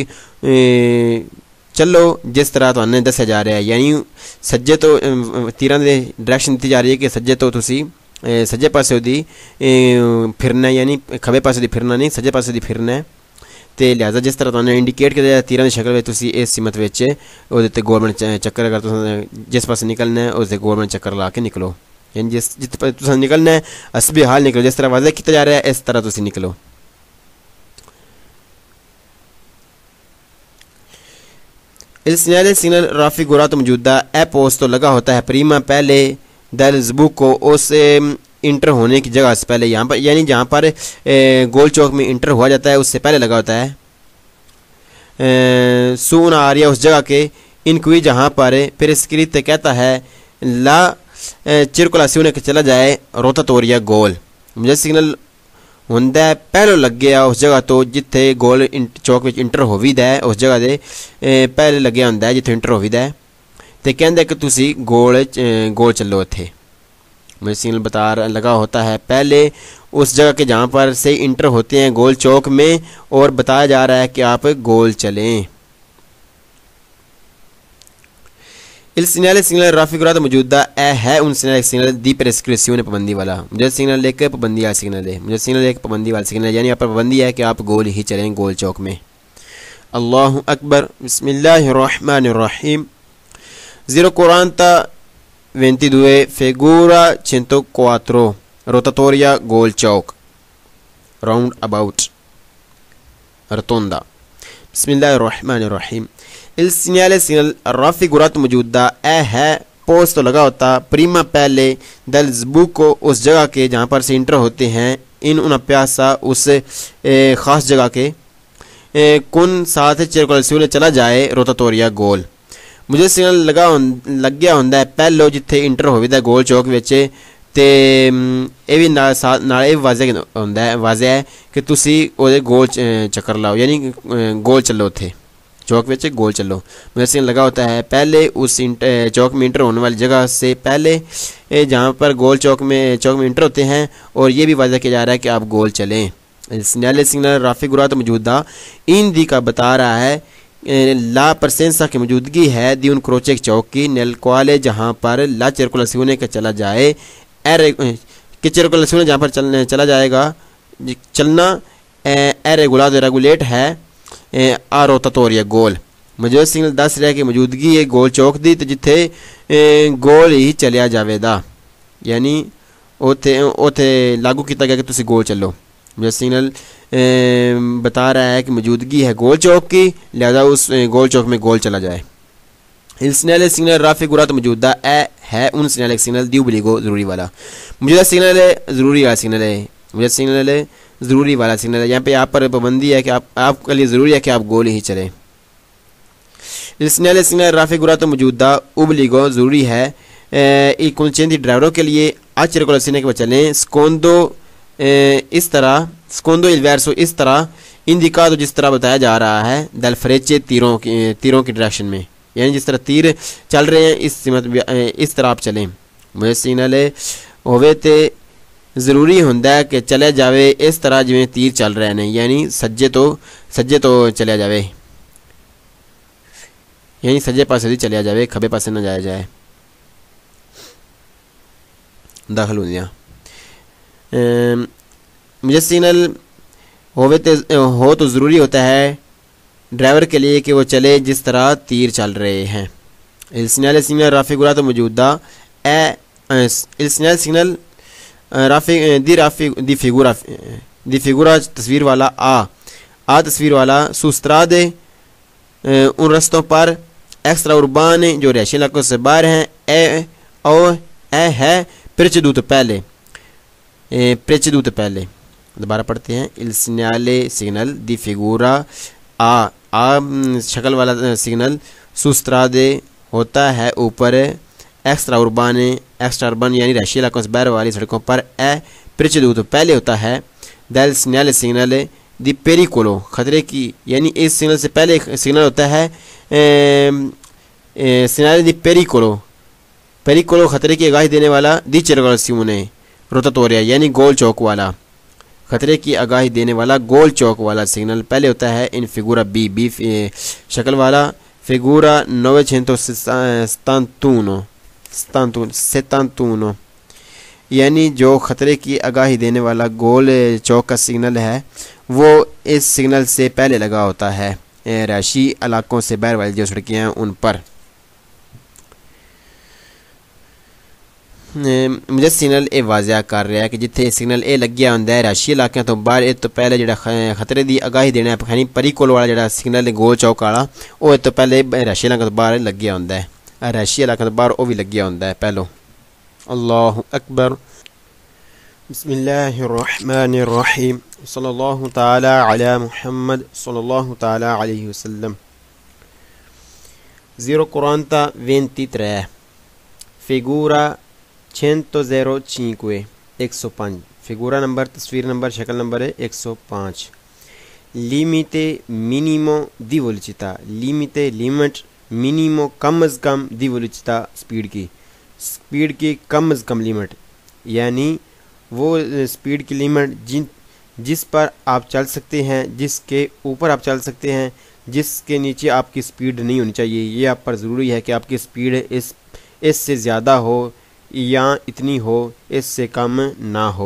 Speaker 2: चलो जिस तरह तुहानू दस्या जा रहा है, यानी सज्जे तो तीरां दे डायरैक्शन दी जा रही है कि सज्जे तो तुसी सज्जे पासे दी फिरना है, यानी खबे पासे दी फिरना नहीं, सज्जे पासे दी फिरना है। तो लिहाजा जिस तरह तुहानू इंडिकेट किया तीरां दी शक्ल में तुसी इस सीमत विच ओहदे ते गोल चक्कर अगर तुस जिस पासे निकलना है उसदे गोल चक्कर ला के निकलो, यानी जिस तुसां निकलना है असबी हाल निकलो, जिस तरह वाज़ह किया जा रहा है इस तरह तुसी निकलो। इस सिग्नल राफिगुरात मौजूदा ए पोस्ट तो लगा होता है प्रीमा पहले दल ज़बूक को उस इंटर होने की जगह से पहले, यहाँ पर यानी जहाँ पर गोल चौक में इंटर हुआ जाता है उससे पहले लगा होता है। सून आ रही है उस जगह के इनक्वी जहाँ पर फिर स्क्रिप्ट कहता है ला चिरकुलासियों ने चला जाए रोता तोरिया गोल। मुझे सिग्नल होंदा है पहले लग गया उस जगह तो जिथे गोल चौक में इंटर होवीदा है, उस जगह दे पहले लग्या होंदा है जिथे इंटर होवीदा है, तो कहते कि तुसी गोल चलो इत्थे। मुझे सिग्नल बता लगा होता है पहले उस जगह के जहाँ पर से इंटर होते हैं गोल चौक में, और बताया जा रहा है कि आप गोल चलें। इल सिग्नल राफिगुरात मौजूदा ए है उन सिग्नल दी प्रेस्क्रिप्शन पाबंदी वाला। मुझे सिग्नल एक पाबंदी वाला सिग्नल है, मुझे सिग्नल एक पाबंदी वाला सिग्नल, यानी आप पर पाबंदी है कि आप गोल ही चलें गोल चौक में। अल्लाहु अकबर। बिस्मिल्लाहिर्रहमानिर्रहीम। 042 figura 104 rotatoria गोल चौक राउंड अबाउट रतोंदा। बिस्मिल्लाहिर्रहमानिर्रहीम। इल सिग्नल राफिगुरात मौजूदा ए है पोस्ट तो लगा होता प्रीमा पहले दल ज़बूक को उस जगह के जहाँ पर से इंटर होते हैं इन उन प्यासा उस ख़ास जगह के कुन साथ चिरकुलासियों चला जाए रोता तोरिया गोल। मुझे सिग्नल लग गया होंदा है पहलो जिथे इंटर होवीदा गोल चौक विच, ते ये भी नाल वाज़ह होंदा है वाज़ह है कि तुसी ओहदे गोल चक्कर लाओ, यानी गोल चलो उथे चौक में गोल चलो। मुझे सिग्नल लगा होता है पहले उस चौक में इंटर होने वाली जगह से पहले जहाँ पर गोल चौक में इंटर होते हैं, और ये भी वाज़ह किया जा रहा है कि आप गोल चलें। सिग्नल राफिगुरात मौजूदा इन दी का बता रहा है ला परसेंसा की मौजूदगी है दी उन क्रोचे चौक की नल क्वाले जहाँ पर ला चिरकुलासियों का चला जाए कि चिरकुलासियों जहाँ पर चला जाएगा चलना ए रेगुलेट है आ रोता तोरिया गोल। मुझे सिग्नल दस रहा है कि मौजूदगी है गोल चौक दी तो जिथे गोल ही चलिया जावेदा, यानी उथे लागू किया गया कि तुसी गोल चलो। मुझे सिग्नल बता रहा है कि मौजूदगी है गोल चौक की, लिहाजा उस गोल चौक में गोल चला जाए। सिग्नल राफिगुरात मौजूदा ए है उन सिग्नल दी उबलीगो ज़रूरी वाला। मुझे सिग्नल ज़रूरी वाला सिग्नल है, मुझे सिग्नल ज़रूरी वाला सिग्नल है, यहाँ पे आप पर पाबंदी है कि आपके लिए ज़रूरी है कि आप गोल ही चलें। सिग्नल राफिगुरात मौजूदा उबलीगो ज़रूरी है एक कुंचेंदी ड्राइवरों के लिए आज चिरकुलासियों के चलें स्कोंदो इस तरह स्कोंदो इल वर्सो इस तरह इंडिका तो जिस तरह बताया जा रहा है दल फ्रेचे तीरों की डायरेक्शन में, यानी जिस तरह तीर चल रहे हैं इस सिमत इस तरह आप चलें। मुझे सिग्नल होवे ते ज़रूरी होंदा है कि चले जावे इस तरह जिवें तीर चल रहे हैं, यानी सज्जे तो चलिया जावे, यानी सज्जे पासे भी चलिया जावे खबे पासे ना जाया जाए दाखिल होंदियां। मुझे सिग्नल हो तो ज़रूरी होता है ड्राइवर के लिए कि वो चले जिस तरह तीर चल रहे हैं। सिग्नल राफिगुरात मौजूदा ए सिग्नल दी फिगुरा तस्वीर वाला आ तस्वीर वाला सुस्त्रा दे उन रस्तों पर एक्स्ट्रा उर्बान जो रिहायशी इलाकों से बाहर हैं ए है प्रेचदूत पहले दोबारा पढ़ते हैं। इल सिग्नल दी फिगुरा आ शक्ल वाला सिग्नल सुस्त्रा दे होता है ऊपर एक्स्ट्रा अर्बन यानी रिहायशी इलाकों से बाहर वाली सड़कों पर ए प्रेचदूत पहले होता है। दल सिग्नल दी पेरिकोलो, खतरे की, यानी इस सिग्नल से पहले एक सिग्नल होता है सिग्नल दी पेरिकोलो, पेरिकोलो खतरे की आगाही देने वाला, दी चिरगलसिमोने रोताटोरिया, यानी गोल चौक वाला, खतरे की आगाही देने वाला गोल चौक वाला सिग्नल पहले होता है इन फिगूरा बी, बी शक्ल वाला, फिगूरा 971, यानी जो खतरे की आगाही देने वाला गोल चौक का सिग्नल है वो इस सिग्नल से पहले लगा होता है रहायशी इलाकों से बाहर वाली जो सड़कें हैं उन पर। मुझे सिग्नल ए वाजिया कर रहा है कि जिथे सिग्नल ए लग्या होंदा है रहायशी इलाकों तो बाहर, इस तो पहले जो खतरे की आगाही देना यानी परिकोल वाला जो सिग्नल गोल चौक वाला वो इस तो पहले रहायशी इलाकों तो बाहर लग्या होंदा है, रहायशी इलाकों तो बाहर वो भी लग्या होंदा है पहलों। अल्लाहु अकबर। बिस्मिल्लाहिर्रहमानिर्रहीम। सल्लल्लाहु ताला अला मुहम्मद सल्लल्लाहु ताला अलैहि वसल्लम। 043 फिगूरा 105 105, फिगूरा नंबर, तस्वीर नंबर, शक्ल नंबर है 105। लीमिते मिनिमो दी वेलोसिटà, लीमिते लिमिट, मिनिमो कम अज़ कम दी वेलोसिटà स्पीड की कम अज़ कम लिमिट, यानी वो स्पीड की लिमिट जिस पर आप चल सकते हैं, जिसके ऊपर आप चल सकते हैं, जिसके नीचे आपकी स्पीड नहीं होनी चाहिए। ये आप पर ज़रूरी है कि आपकी स्पीड इससे ज़्यादा हो या इतनी हो, इससे कम ना हो।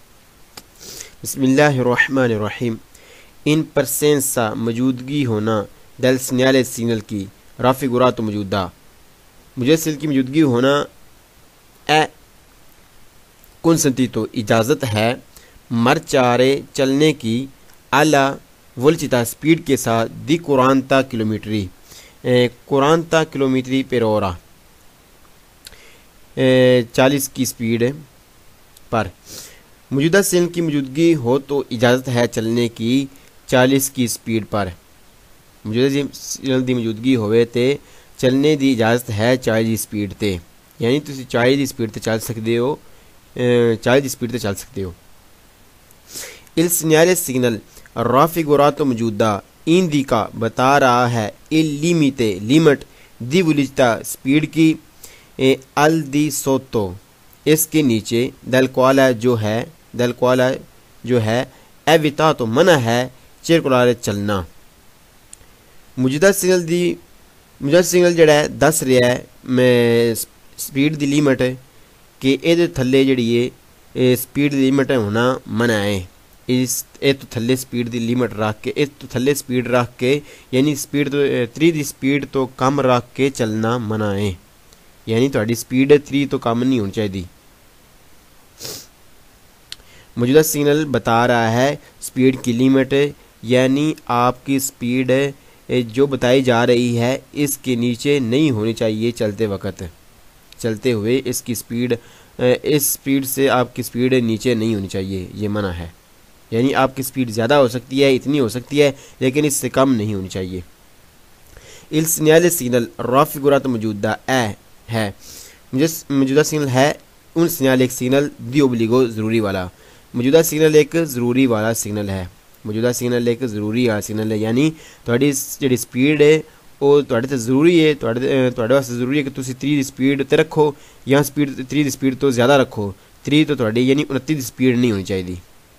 Speaker 2: बिस्मिल्लाहिर्रहमानिर्रहीम। इन परसेंसा मौजूदगी होना दल सिग्नल सिग्नल की राफी गुरा तो मौजूदा, मुझे सिल की मौजूदगी होना ए कुनसंती तो इजाज़त है मरचारे चलने की आला वोल्चिता स्पीड के साथ दी कुरानता किलोमीटरी पर ओरा 40 की स्पीड पर। मौजूदा सिग्नल की मौजूदगी हो तो इजाज़त है चलने की 40 की स्पीड पर। मौजूदा सिग्नल की मौजूदगी होवे ते चलने की इजाज़त है 40 की स्पीड ते, यानी तुसी 40 की स्पीड ते चल सकते हो, 40 की स्पीड ते चल सकते हो। इल सिग्नल राफी गुरा तो मौजूदा ईंदी का बता रहा है इल लिमिट दी वेलोसिटà स्पीड की अल दी सोतो, इसके नीचे दल क्वाला जो है एविता तो मना है चिरकुलारे चलना। मौजूदा सिग्नल जड़ा है दस रहा है मैं स्पीड की लिमिट कि ये थले जी स्पीड की लिमिट होना मना है। इस तो थले स्पीड की लिमिट रख के, इस तो थले स्पीड रख के, यानी स्पीड तो 3 की स्पीड तो कम रख के चलना मना है, यानी थोड़ी स्पीड 3 तो कम नहीं होनी चाहिए। मौजूदा सिग्नल बता रहा है स्पीड की लिमिट, यानी आपकी स्पीड जो बताई जा रही है इसके नीचे नहीं होनी चाहिए चलते हुए इसकी स्पीड, इस स्पीड से आपकी स्पीड नीचे नहीं होनी चाहिए, ये मना है। यानी आपकी स्पीड ज़्यादा हो सकती है, इतनी हो सकती है, लेकिन इससे कम नहीं होनी चाहिए। इल सिग्नल राफी गुरा तो मौजूदा है, मौजूदा सिग्नल है उन सिग्नल एक सिग्नल दी ओब्लिगो ज़रूरी वाला। मौजूदा सिग्नल एक ज़रूरी वाला सिग्नल है, मौजूदा सिग्नल एक ज़रूरी वाला सिग्नल है, यानी थोड़ी जी स्पीड है वो थोड़े तो ज़रूरी है, थोड़े वास्ते ज़रूरी है कि तुसी 3 की स्पीड ते रखो या स्पीड 3 की स्पीड तो ज़्यादा रखो, 3 तो थोड़ी यानी 29 की स्पीड नहीं होनी चाहिए।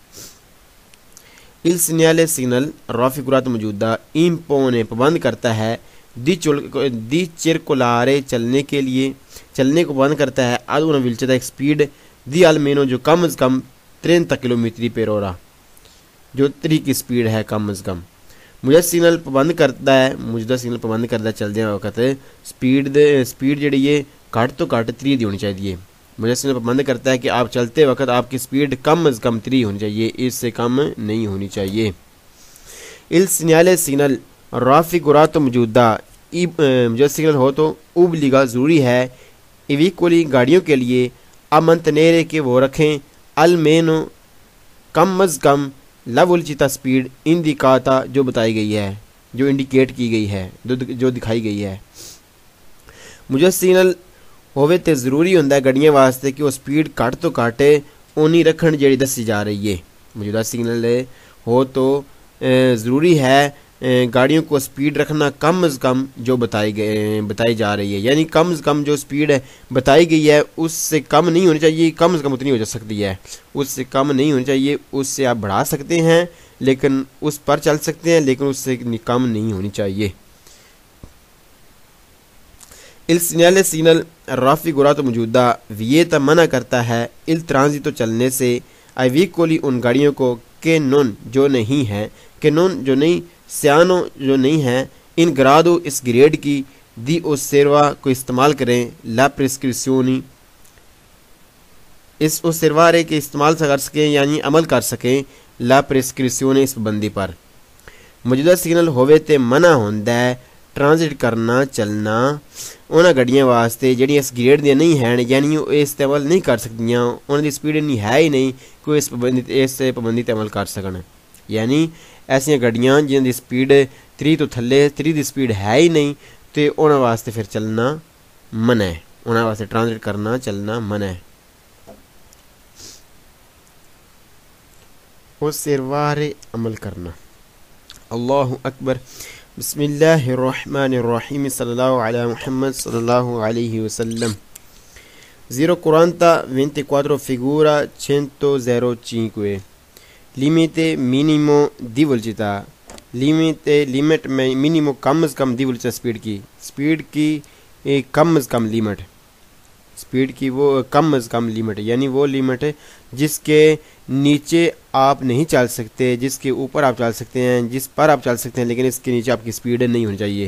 Speaker 2: इल सिग्नल राफी गुरा तो मौजूदा इम्पोने पाबंद करता है दी चिरकुलारे चलने को पाबंद करता है आदुना विलचदा एक स्पीड दी अलमेनो जो कम अज़ कम 30 किलोमीटर पर ओरा, जो 3 की स्पीड है कम अज़ कम। मौजूदा सिग्नल पाबंद करता है चलते वक्त स्पीड जी है घट तो घट 3 दी होनी चाहिए। मौजूदा सिग्नल पाबंद करता है कि आप चलते वक्त आपकी स्पीड कम अज़ कम 3 होनी चाहिए, इससे कम नहीं होनी चाहिए। इल सिग्नल राफी गुरा तो मौजूदा सिग्नल हो तो उबलीगा ज़रूरी है इविकोली गाड़ियों के लिए अमंतनेरे के वो रखें अलमेनो कम अज़ कम लवोल्चिता स्पीड इंडिकाता जो बताई गई है, जो इंडिकेट की गई है, जो दिखाई गई है। मुझे सिग्नल होवे तो ज़रूरी होंदा गड्डियां वास्ते कि वो स्पीड घट तो घट उन्नी रखन जी दसी जा रही है। मौजूदा सिग्नल हो तो
Speaker 1: ज़रूरी है गाड़ियों को स्पीड रखना कम से कम जो बताई जा रही है, यानी कम से कम जो स्पीड बताई गई है उससे कम नहीं होनी चाहिए, कम से कम उतनी हो जा सकती है, उससे कम नहीं होनी चाहिए। उससे आप बढ़ा सकते हैं लेकिन उस पर चल सकते हैं, लेकिन उससे कम नहीं होनी चाहिए। इल सिग्नल सिग्नल राफी गुरा तो मौजूदा वियेता मना करता है इल ट्रांजितो चलने से आई कोली उन गाड़ियों को के नोन जो नहीं है, के नोन जो नहीं, सियानो जो नहीं है, इन ग्रादो इस ग्रेड की दी ओसेरवा को इस्तेमाल करें ला प्रिस्क्रिप्शोनी इस ओसेरवारे के इस्तेमाल से कर सकें यानी अमल कर सकें ला प्रिस्क्रिप्शोनी इस पाबंदी पर। मौजूदा सिग्नल होवे ते मना होंदा है ट्रांजिट करना चलना उन्होंने गड्डियां वास्ते जिहड़ियां इस ग्रेड दी नहीं हैं, यानी वो इस्तेमाल नहीं कर सकदियां, उन्होंने स्पीड इन्नी है ही नहीं कोई इस पाबंदी ते अमल कर सकन। यानी ऐसियां गड्डियां जिन्हां दी स्पीड 30 तो थल्ले 30 दी स्पीड है ही नहीं तो उन्होंने वास्ते फिर चलना मना है, उन्होंने वास्ते ट्रांजिट करना चलना मना है। उस सिरवारे अमल करना। अल्लाहु अकबर। बिस्मिल्लाहिर्रहमानिर्रहीम सल्लल्लाहु अला मुहम्मद सल्लल्लाहु अलैहि वसल्लम। 0:24 figura 105 limite minimo di velocità, limit में मिनिमो कम से कम दी वेलोसिटी स्पीड की कम से कम लिमिट, स्पीड की वो कम से कम लिमिट, यानी वो लिमिट जिसके नीचे आप नहीं चल सकते, जिसके ऊपर आप चल सकते हैं, जिस पर आप चल सकते हैं, लेकिन इसके नीचे आपकी स्पीड नहीं होनी चाहिए।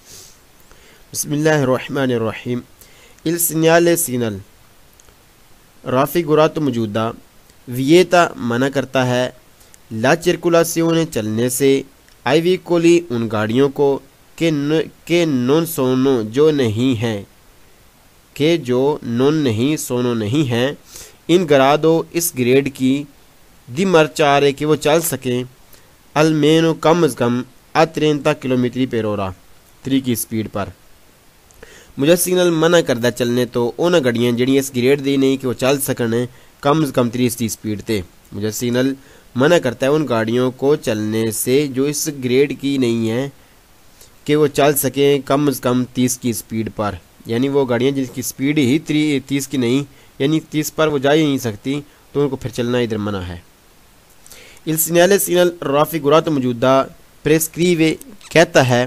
Speaker 1: बिस्मिल्लाहिर्रहमानिर्रहीम। इल सिग्नल सिग्नल राफी गुरा तो मौजूदा वियेता मना करता है ला सर्कुलासियों चलने से आई कोली उन गाड़ियों को के नॉन सोनो जो नहीं हैं, के जो नॉन नहीं सोनो नहीं हैं, इन ग्रादो इस ग्रेड की दी मरचारे कि वो चल सकें अलमेनो कम से कम 30 किलोमीटर पर होरा 3 की स्पीड पर। मुझे सिग्नल मना करदा चलने तो उन्होंने गड्डियां जड़ियाँ इस ग्रेड दी नहीं कि वो चल सकन कम से कम 30 की स्पीड ते। मुझे सिग्नल मना करता है उन गाड़ियों को चलने से जो इस ग्रेड की नहीं है कि वो चल सकें कम से कम 30 की स्पीड पर, यानी वो गाड़ियाँ जिनकी स्पीड ही 30 की नहीं, यानी 30 पर वो जा ही नहीं सकती, तो उनको फिर चलना इधर मना है। इल सिग्नल सिग्नल राफी गुरा तो मौजूदा प्रेस्क्रीवे कहता है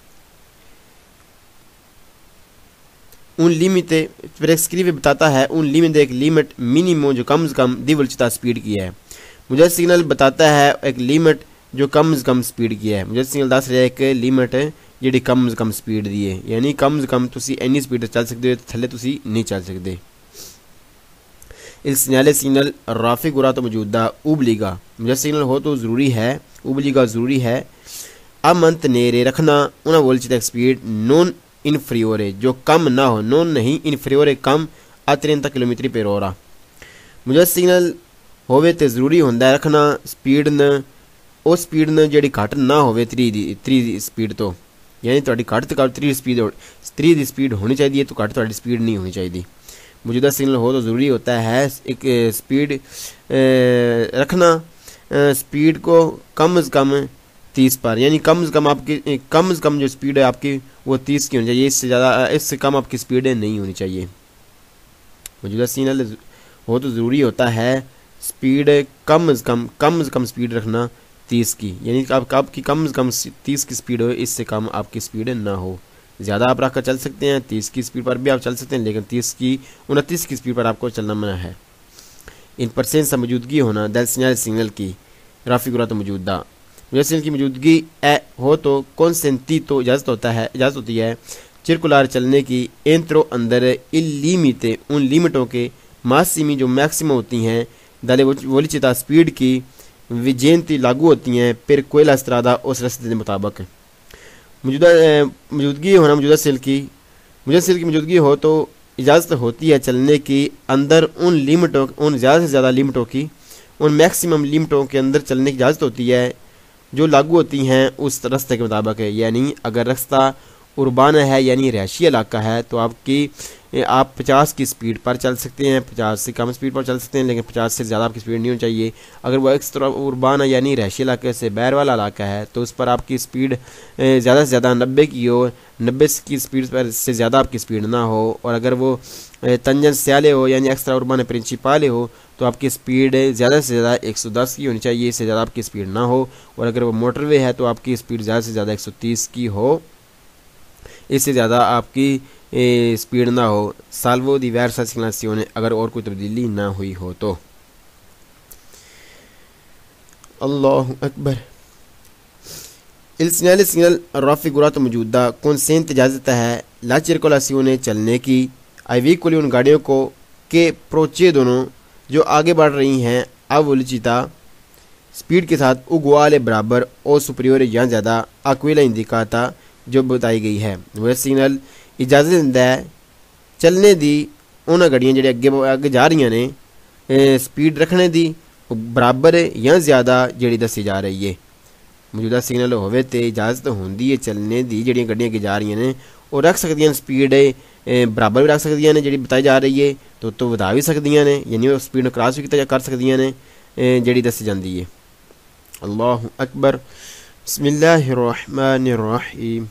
Speaker 1: उन लिमिटे प्रेस्क्रीवे बताता है उन लिमिट एक लिमिट मिनिमो जो कम से कम दी वेलोसिटी स्पीड की है। मुझे सिग्नल बताता है एक लिमिट जो कम से कम स्पीड की है। मुझे सिग्नल दस रहा है एक लिमिट जी कम से कम स्पीड दी है, यानी कम से कम तुसी इन्नी स्पीड चल सकते हो, थले तुसी नहीं चल सकते। इस सिग्नल राफी गुरा तो मौजूदा उबलीगा मुझे सिग्नल हो तो ज़रूरी है, उबलीगा ज़रूरी है अमंत नेरे रखना उन्हें वेलोसिटी स्पीड नॉन इनफ्रीओरे जो कम ना हो, नॉन नहीं इनफ्रीओरे कम 30 किलोमीटर पर होरा। मुझे सिग्नल होवे तो ज़रूरी होंदा रखना स्पीड न वो स्पीड न जी घट ना होवे 3 दी स्पीड तो, यानी थोड़ी घट तो घट 3 दी स्पीड होनी चाहिए, तो घट थोड़ी स्पीड नहीं होनी चाहिए। मौजूदा सिग्नल हो तो ज़रूरी होता है एक स्पीड रखना स्पीड को कम से कम 30 पर, यानी कम से कम जो स्पीड है आपकी वो 30 की होनी चाहिए, इससे कम आपकी स्पीड नहीं होनी चाहिए। मौजूदा सिग्नल हो तो ज़रूरी होता है स्पीड कम से कम स्पीड रखना 30 की, यानी आपकी कम से कम 30 की स्पीड हो, इससे कम आपकी स्पीड ना हो। ज़्यादा आप रख कर चल सकते हैं, 30 की स्पीड पर भी आप चल सकते हैं, लेकिन 29 की स्पीड पर आपको चलना मना है। इन परसेंट से मौजूदगी होना दल सिग्नल की राफी गुरा तो मौजूदा मुझे सिग्नल की मौजूदगी हो तो कौन सेंती तो इजाज़त होती है चिरकुलार चलने की एंत्रो अंदर इलीमिते उन लिमिटों के मासिमी जो मैक्सिमम होती हैं दले वेलोसिटी स्पीड की विजेंती लागू होती हैं फिर कोयला स्त्रादा उस रस्ते के मुताबिक। मौजूदगी होना मौजूदा सिल की मौजूदगी हो तो इजाज़त होती है चलने की अंदर उन ज़्यादा से ज़्यादा लिमिटों की उन मैक्सिमम लिमिटों के अंदर चलने की इजाज़त होती है जो लागू होती हैं उस रास्ते के मुताबिक है, यानी अगर रास्ता
Speaker 2: उर्बान है यानी रहायशी इलाका है तो आप 50 की स्पीड पर चल सकते हैं, 50 से कम स्पीड पर चल सकते हैं, लेकिन 50 से ज़्यादा आपकी स्पीड नहीं होनी चाहिए। अगर वो एक्स्ट्रा उर्बान है यानी रहायशी इलाके से बाहर वाला इलाका है तो उस पर आपकी स्पीड ज़्यादा से ज़्यादा 90 की हो, 90 की स्पीड पर से ज़्यादा आपकी स्पीड ना हो। और अगर वो तंजेंशियले हो यानी एक्स्ट्रा उर्बान प्रिंसिपाले हो तो आपकी स्पीड ज़्यादा से ज़्यादा 110 की होनी चाहिए, इससे ज़्यादा आपकी स्पीड ना हो। और अगर वो मोटरवे है तो आपकी स्पीड ज़्यादा से ज़्यादा 130 की हो, इससे ज़्यादा आपकी स्पीड ना हो। साल्वो diversa circolazione अगर और कोई तब्दीली ना हुई हो तो। अल्लाह Akbar. Il segnale signal raffigurato मौजूदा consente इजाज़त है la circolazione चलने की ai veicoli उन गाड़ियों को के procedono जो आगे बढ़ रही हैं a velocità स्पीड के साथ उगवाले बराबर और सुपरियोर या ज़्यादा अक्विला इंडिकाता जो बताई गई है। वह सिग्नल इजाज़त दिंदा है चलने दी उन्होंने गड्डियां जी अगे जा रही ने स्पीड रखने दी बराबर या ज़्यादा जी दसी जा रही है। मौजूदा सिग्नल होवे तो इजाज़त होंदी है चलने दी जी गड्डियां अगे जा रही ने और रख सकदियां स्पीड बराबर भी रख सकदियां ने जी बताई जा रही है तो बता भी सकदियां ने यानी वो स्पीड क्रॉस भी कर सकदियां ने जी दसी जाती है। अल्लाह अकबर। बिस्मिल्लाहिर्रहमानिर्रहीम।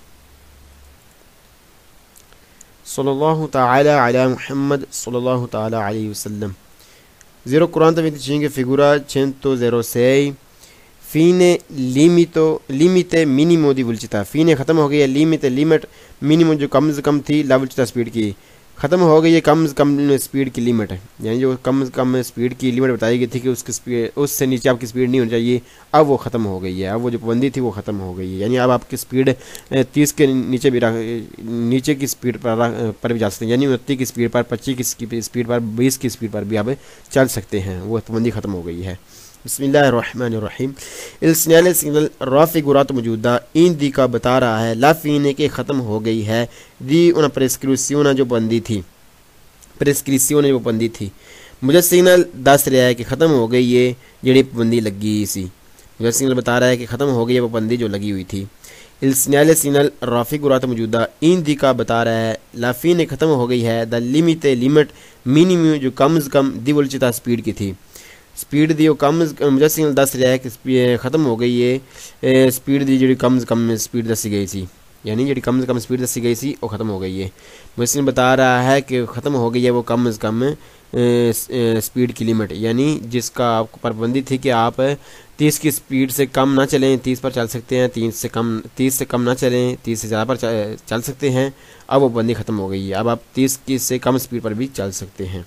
Speaker 2: सल्लल्लाहु ताला अला मुहम्मद सल्लल्लाहु ताला अलैहि वसल्लम। 045 figura 106 fine limite minimo di velocità। fine ख़त्म हो गई है, लिमिट मिनिमम जो कम से कम थी ला वेलोसिटा स्पीड की ख़त्म हो गई है, कम से कम स्पीड की लिमिट है यानी जो कम से कम स्पीड की लिमिट बताई गई थी कि उसकी स्पीड उससे नीचे आपकी स्पीड नहीं होनी चाहिए, अब वो ख़त्म हो गई है। अब वो जो पाबंदी थी वो ख़त्म हो गई है यानी अब आपकी स्पीड 30 के नीचे भी नीचे की स्पीड पर भी जा सकते हैं यानी 29 की स्पीड पर, 25 की स्पीड पर, 20 की स्पीड पर भी आप चल सकते हैं, वो पाबंदी ख़त्म हो गई है। बिस्मिल्लाहिर्रहमानिर्रहीम। Il segnale signal raffigurato मौजूदा इन दी का बता रहा है ला फीने के ख़त्म हो गई है दी उन प्रेस्क्रिप्शन जो बंदी थी, प्रेस्क्रिप्शन जो बंदी थी। मुझे सिग्नल दस रहा है कि ख़त्म हो गई है जी पाबंदी लगी सी, मुझे सिग्नल बता रहा है कि ख़त्म हो गई है पाबंदी जो लगी हुई थी। Il segnale signal raffigurato मौजूदा इन दी का बता रहा है ला फीने ख़त्म हो गई है द लिमिट मिनिमम जो कम से कम दी वेलोसिटा स्पीड की थी, स्पीड दी कम मुझे सिग्नल दस रहा है कि ख़त्म हो गई है स्पीड दी जी कम से कम स्पीड दसी गई थी यानी जी कम से कम स्पीड दसी गई थी वो ख़त्म हो गई है। मुझे सिग्नल बता रहा है कि ख़त्म हो गई है वो कम से कम स्पीड की लिमिट यानी जिसका आपको पाबंदी थी कि आप 30 की स्पीड से कम ना चलें, 30 पर चल सकते हैं, 30 से कम ना चलें, 30 से ज़्यादा पर चल सकते हैं। अब वो पाबंदी ख़त्म हो गई है, अब आप 30 की से कम स्पीड पर भी चल सकते हैं।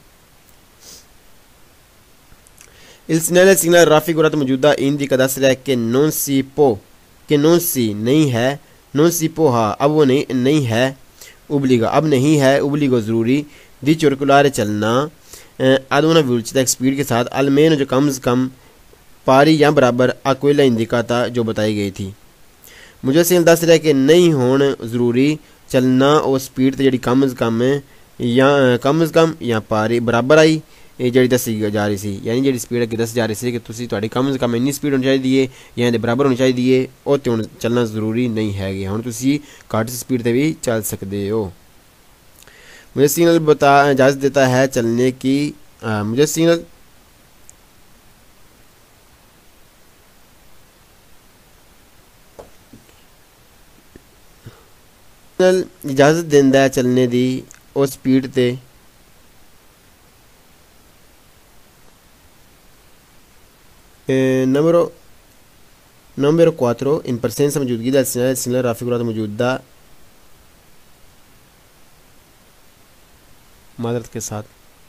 Speaker 2: Il segnale signal raffigurato मौजूदा इन दी का दस रहा है कि नॉन सी नहीं है, नॉन सी पो हा अब वो नहीं है, उबलीगा अब नहीं है, उबलीगो ज़रूरी दी चुरकुलार चलना आदोना वेलोसिटा स्पीड के साथ अलमेन जो कम से कम पारी या बराबर अक्विला इंडिकाता जो बताई गई थी। मुझे सिग्नल दस रहा है कि नहीं होने ज़रूरी चलना और स्पीड जी कम से कम या पारी बराबर आई जी दसी जा रही सी यानी जी स्पीड अगे दस जा रही सी कि तुम कम से कम इन्नी स्पीड होनी चाहिए या बराबर होनी चाहिए और तो चलना जरूरी नहीं है, हम घट स्पीड से भी चल सकते हो। मुझे सिग्नल इजाज़त देता है चलने की मुझे सिग्नल इजाज़त देंदा है चलने दी और स्पीड ते नंबर 4 इन परसेंस मौजूदगी का सिग्नल राफिगुरात मौजूदा मादरत के साथ।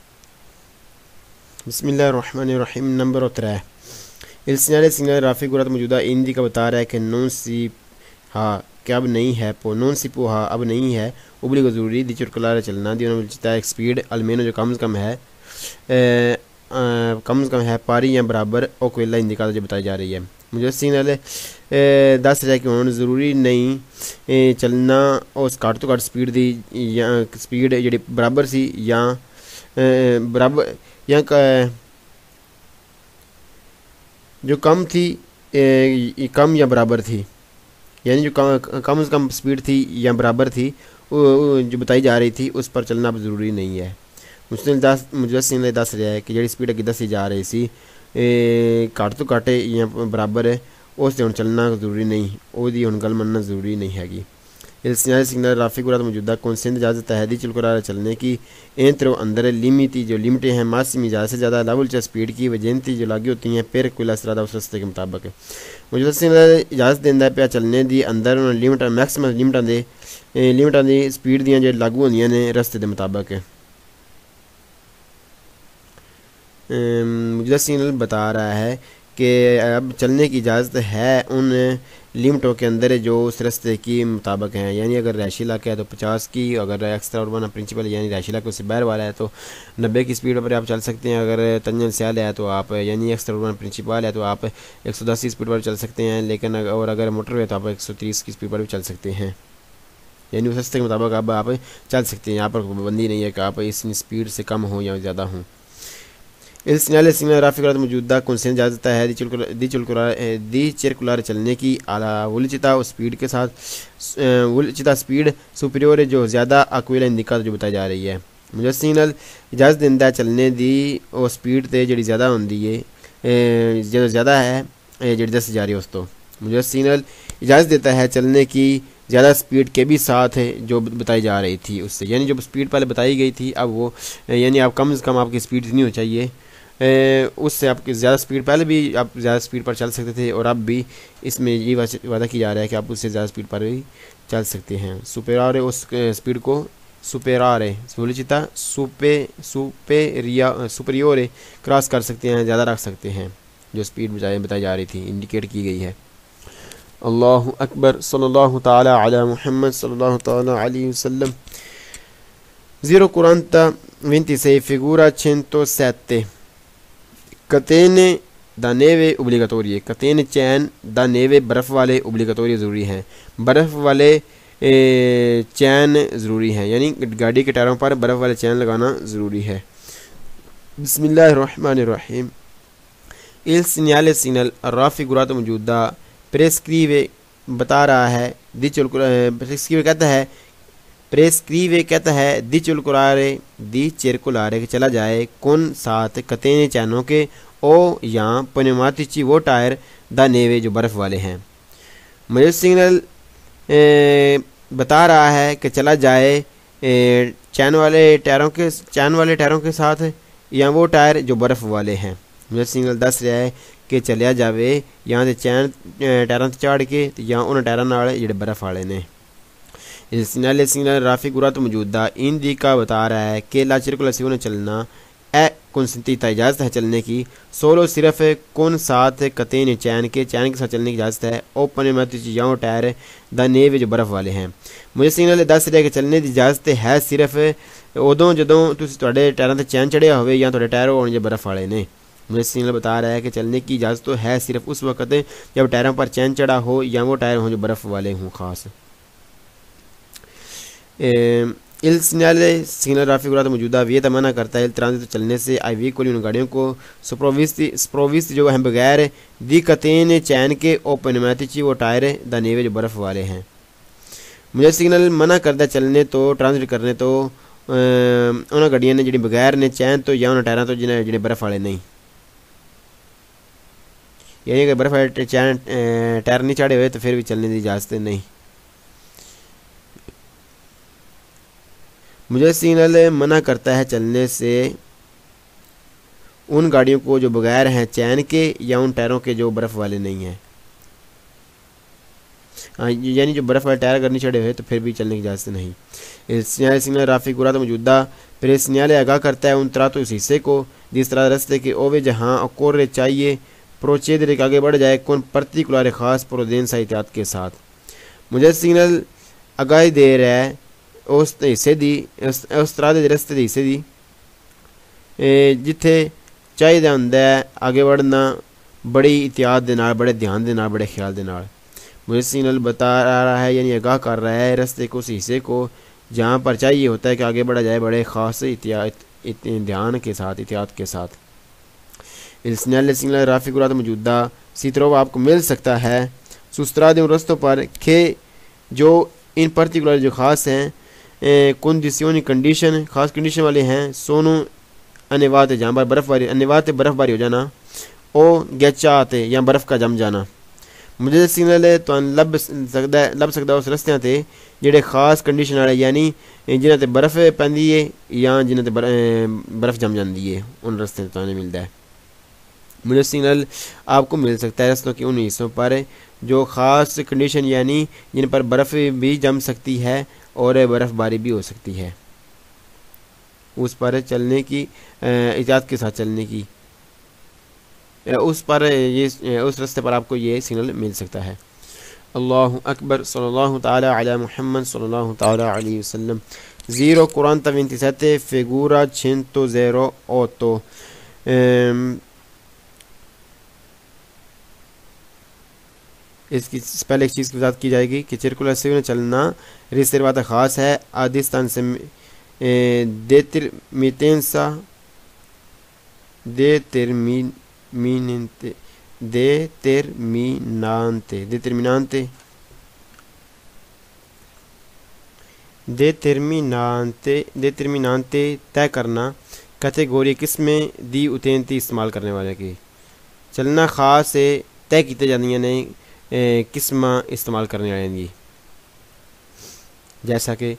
Speaker 2: बिस्मिल्लाहिर्रहमानिर्रहीम। नंबर 3 इल सिग्नल राफिगुरात मौजूदा इन का बता रहा है कि नॉन सी हाँ क्या अब नहीं है, पो नॉन सी पो हाँ अब नहीं है, उबली को ज़रूरी दी चुरकुलार चलना दी उन्होंने स्पीड अलमेनो जो कम से कम है पारी या बराबर और कोयला इंडिका जो बताई जा रही है। मुझे सिग्नल दस रहा है कि हूँ ज़रूरी नहीं चलना और घट तो घट स्पीड दी या स्पीड जी बराबर सी या बराबर या जो कम थी कम या बराबर थी
Speaker 1: यानी जो कम से कम स्पीड थी या बराबर थी जो बताई जा रही थी उस पर चलना अब ज़रूरी नहीं है। मुजस्सिम ने दस रहा है कि जी स्पीड अगे दसी जा रही सी घट तो घट या बराबर है उस हुण चलना जरूरी नहीं, ओदी हुण गल मनना जरूरी नहीं हैगी। सिग्नल राफी गुरात मौजूदा कौंसेंद इजाज़त है दी चुलकुरा चलने की एन त्रो अंदर लिमिटी जो लिमिटें हैं मासिमी ज़्यादा से ज़्यादा लेवल च स्पीड की वजहती जो लागी होती हैं फिर कोई असरा उस रस्ते के मुताबिक मौजूदा सिग्नल इजाज़त देंदा पे चलने दी अंदर लिमिट मैक्सिमम लिमिटा दी स्पीड दियां जो लागू होंदियां ने रस्ते के मुताबिक। मौजूदा सिग्नल बता रहा है कि अब चलने की इजाज़त है उन लिमिटों के अंदर जो उस रस्ते की मुताबिक हैं, यानी अगर रैशी इलाका है तो 50 की, अगर एक्स्ट्रा उर्बन प्रिंसिपल यानी रैशी इलाके से बाहर वाला है तो 90 की स्पीड पर आप चल सकते हैं। अगर तंजन स्याल है तो आप यानी एक्स्ट्रा उर्बन प्रिंसिपल है तो आप 110 की स्पीड पर चल सकते हैं, लेकिन और अगर मोटरवे है तो आप 130 की स्पीड पर भी चल सकते हैं, यानी उस रस्ते के मुताबिक अब आप चल सकते हैं। यहाँ पर पाबंदी नहीं है कि आप इस स्पीड से कम हो या ज़्यादा हों। इस सिग्नल राफी मौजूदा कौनसे इजाज़त है दी चिरकुलर चलने की आला उलचिता स्पीड के साथ उलचिता स्पीड सुपीरियर जो ज़्यादा अक्विला इंदिका जो बताई जा रही है। मुझे सिग्नल इजाज़त दिंदा चलने दी वो स्पीड ते जी ज़्यादा होंगी है जो ज़्यादा है जी दस जा रही है उस तो मुझे सिग्नल इजाज़त देता है चलने की ज़्यादा स्पीड के भी साथ है जो बताई जा रही थी उससे, यानी जो स्पीड पहले बताई गई थी अब वो यानी आप कम से कम आपकी स्पीड इतनी हो चाहिए उससे आपकी ज़्यादा स्पीड पहले भी आप ज़्यादा स्पीड पर चल सकते थे और अब भी इसमें ये वादा किया जा रहा है कि आप उससे ज़्यादा स्पीड पर भी चल सकते हैं। सुपेरारे उस स्पीड को सुपेरारे सोलिचिता सुपेरियोरे क्रॉस कर सकते हैं, ज़्यादा रख सकते हैं जो स्पीड बताई जा रही थी इंडिकेट की गई है। अल्लाहु अकबर सल्लल्लाहु ताला अला मुहम्मद सल्लल्लाहु ताला अलैहि वसल्लम। 0:46 figura 107 catene da neve obbligatorie, catene चैन da neve बर्फ़ वाले obbligatorie ज़रूरी हैं, बर्फ़ वाले चैन ज़रूरी हैं, यानी गाड़ी के टायरों पर बर्फ़ वाले चैन लगाना ज़रूरी है। बिस्मिल्लाहिर्रहमानिर्रहीम। il segnale signal raffigurato मौजूदा प्रेस्क्रीवे बता रहा है दी प्रेस्क्रीवे कहता है दी चिरकुलारे के चला जाए कौन साथ कतेने चैनों के ओ या पनेमातिची वो टायर दा नेवे जो बर्फ़ वाले हैं। मुझे सिग्नल बता रहा है कि चला जाए चैन वाले टायरों के साथ या वो टायर जो बर्फ़ वाले हैं। मुझे सिग्नल दस रहा है कि चलिया जाए या तो चैन टायरों से चढ़ के या उन्होंने टायरों नाल जिहड़े बर्फ़ वाले ने। सिग्नल राफी गुरात मौजूदा इन दी का बता रहा है कि ला चिरकुलसियों ने चलना ए कौनसिंती इजाज़त है चलने की सोलो सिर्फ कौन साथ कतेन चैन के साथ चलने की इजाज़त है ओपन मत या टायर द नेव जो बर्फ़ वाले हैं। मुझे सिग्नल दस रहा कि चलने की इजाज़त है सिर्फ उदों जदों तुहाडे टायरों से चैन चढ़िया हो या तुहाडे टायर होने जो बर्फ़ वाले ने। मुझे सिग्नल बता रहा है कि चलने की इजाज़त तो है सिर्फ उस वक्त जब टायरों पर चैन चढ़ा हो या वो टायर हों जो बर्फ़ वाले हों खास। इल सिग्नल राफी गुरात मौजूदा वे तमन्ना करता है ट्रांजिट चलने से आई वी कोली उन गाड़ियों को स्प्रोविस्ट जो है बगैर दिक्कतें चैन के ओपन मैथी वो टायर द नेवे जो बर्फ़ वाले हैं। मुझे सिग्नल मना करता चलने तो ट्रांजिट करने तो उन्होंने गाड़ियाँ ने जी बगैर ने चैन तो या उन्होंने टायरों तो जिन्हें बर्फ़ वाले नहीं, यानी अगर बर्फ़ वाले चैन टायर नहीं चढ़े हुए तो फिर भी चलने की इजाज़त नहीं। मुझे सिग्नल मना करता है चलने से उन गाड़ियों को जो बगैर हैं चैन के या उन टायरों के जो बर्फ़ वाले नहीं हैं, यानी जो बर्फ़ वाले टायर अगर नहीं चढ़े हुए तो फिर भी चलने की इजाज़त नहीं। सिग्नल राफी गुरात मौजूदा प्रेस न्यायालय आगाह करता है उन तरह तो इस हिस्से को जिस तरह रस्ते के ओवे जहाँ अकोरे चाहिए प्रोचेदरे आगे बढ़ जाए कौन पर्टिकुलर ख़ास प्रोदेन सा एहतियात के साथ। मुझे सिग्नल आगाही दे रहा है उस हिस्से दी उस तरह के रस्ते के हिस्से दी जिथे चाहिए होंदा है आगे बढ़ना बड़ी एहतियात दे नाल बड़े ध्यान दे नाल बड़े ख्याल दे नाल। मुझे सिग्नल बता रहा है यानी आगाह कर रहा है रस्ते को उस हिस्से को जहाँ पर चाहिए होता है कि आगे बढ़ा जाए बड़े ख़ास ध्यान के साथ एहतियात के साथ। सिग्नल राफी गुरात मौजूदा सीतरोव आपको मिल सकता है सुस्तरा दें उन रस्तों पर के जो इन पर्टिकुलर जो ख़ास हैं कंडीशन कंडीशन ख़ास कंडीशन वाले हैं। सोनू अनिवात जहाँ पर बर्फ़बारी अनिवात बर्फ़बारी हो जाना, ओ गैचाते या बर्फ़ का जम जाना। मुझे सिग्नल है तो लभ सकता उस रस्तियां ते जेडे खास कंडीशन वाले यानी जिन्हें ते बर्फ़ पैंदी है या जिन्हें ते बर्फ़ जम जाती है, उन रस्ते तो मिलता है। मुझे सिग्नल आपको मिल सकता है रस्तों के उन हिस्सों पर जो ख़ास कंडीशन यानी जिन पर बर्फ़ भी जम सकती है और बर्फ़बारी भी हो सकती है, उस पर चलने की इजाज़त के साथ चलने की उस पर ये उस रास्ते पर आपको ये सिग्नल मिल सकता है। अल्लाहु अकबर सल्लल्लाहु ताला अला मुहम्मद सल्लल्लाहु ताला अलैहि वसल्लम। 0 40 27 figura 108 इसकी पहले एक चीज़ की बात की जाएगी कि सर्कुलर सिग्नल चलना रिजर्वाता ख़ास है आदिस्तान से determinanza determinante तय करना कैटेगरी किस्में दी उतेंती इस्तेमाल करने वाले की चलना ख़ास से तय की जाती ने किस्म इस्तेमाल करने वाले की, जैसा कि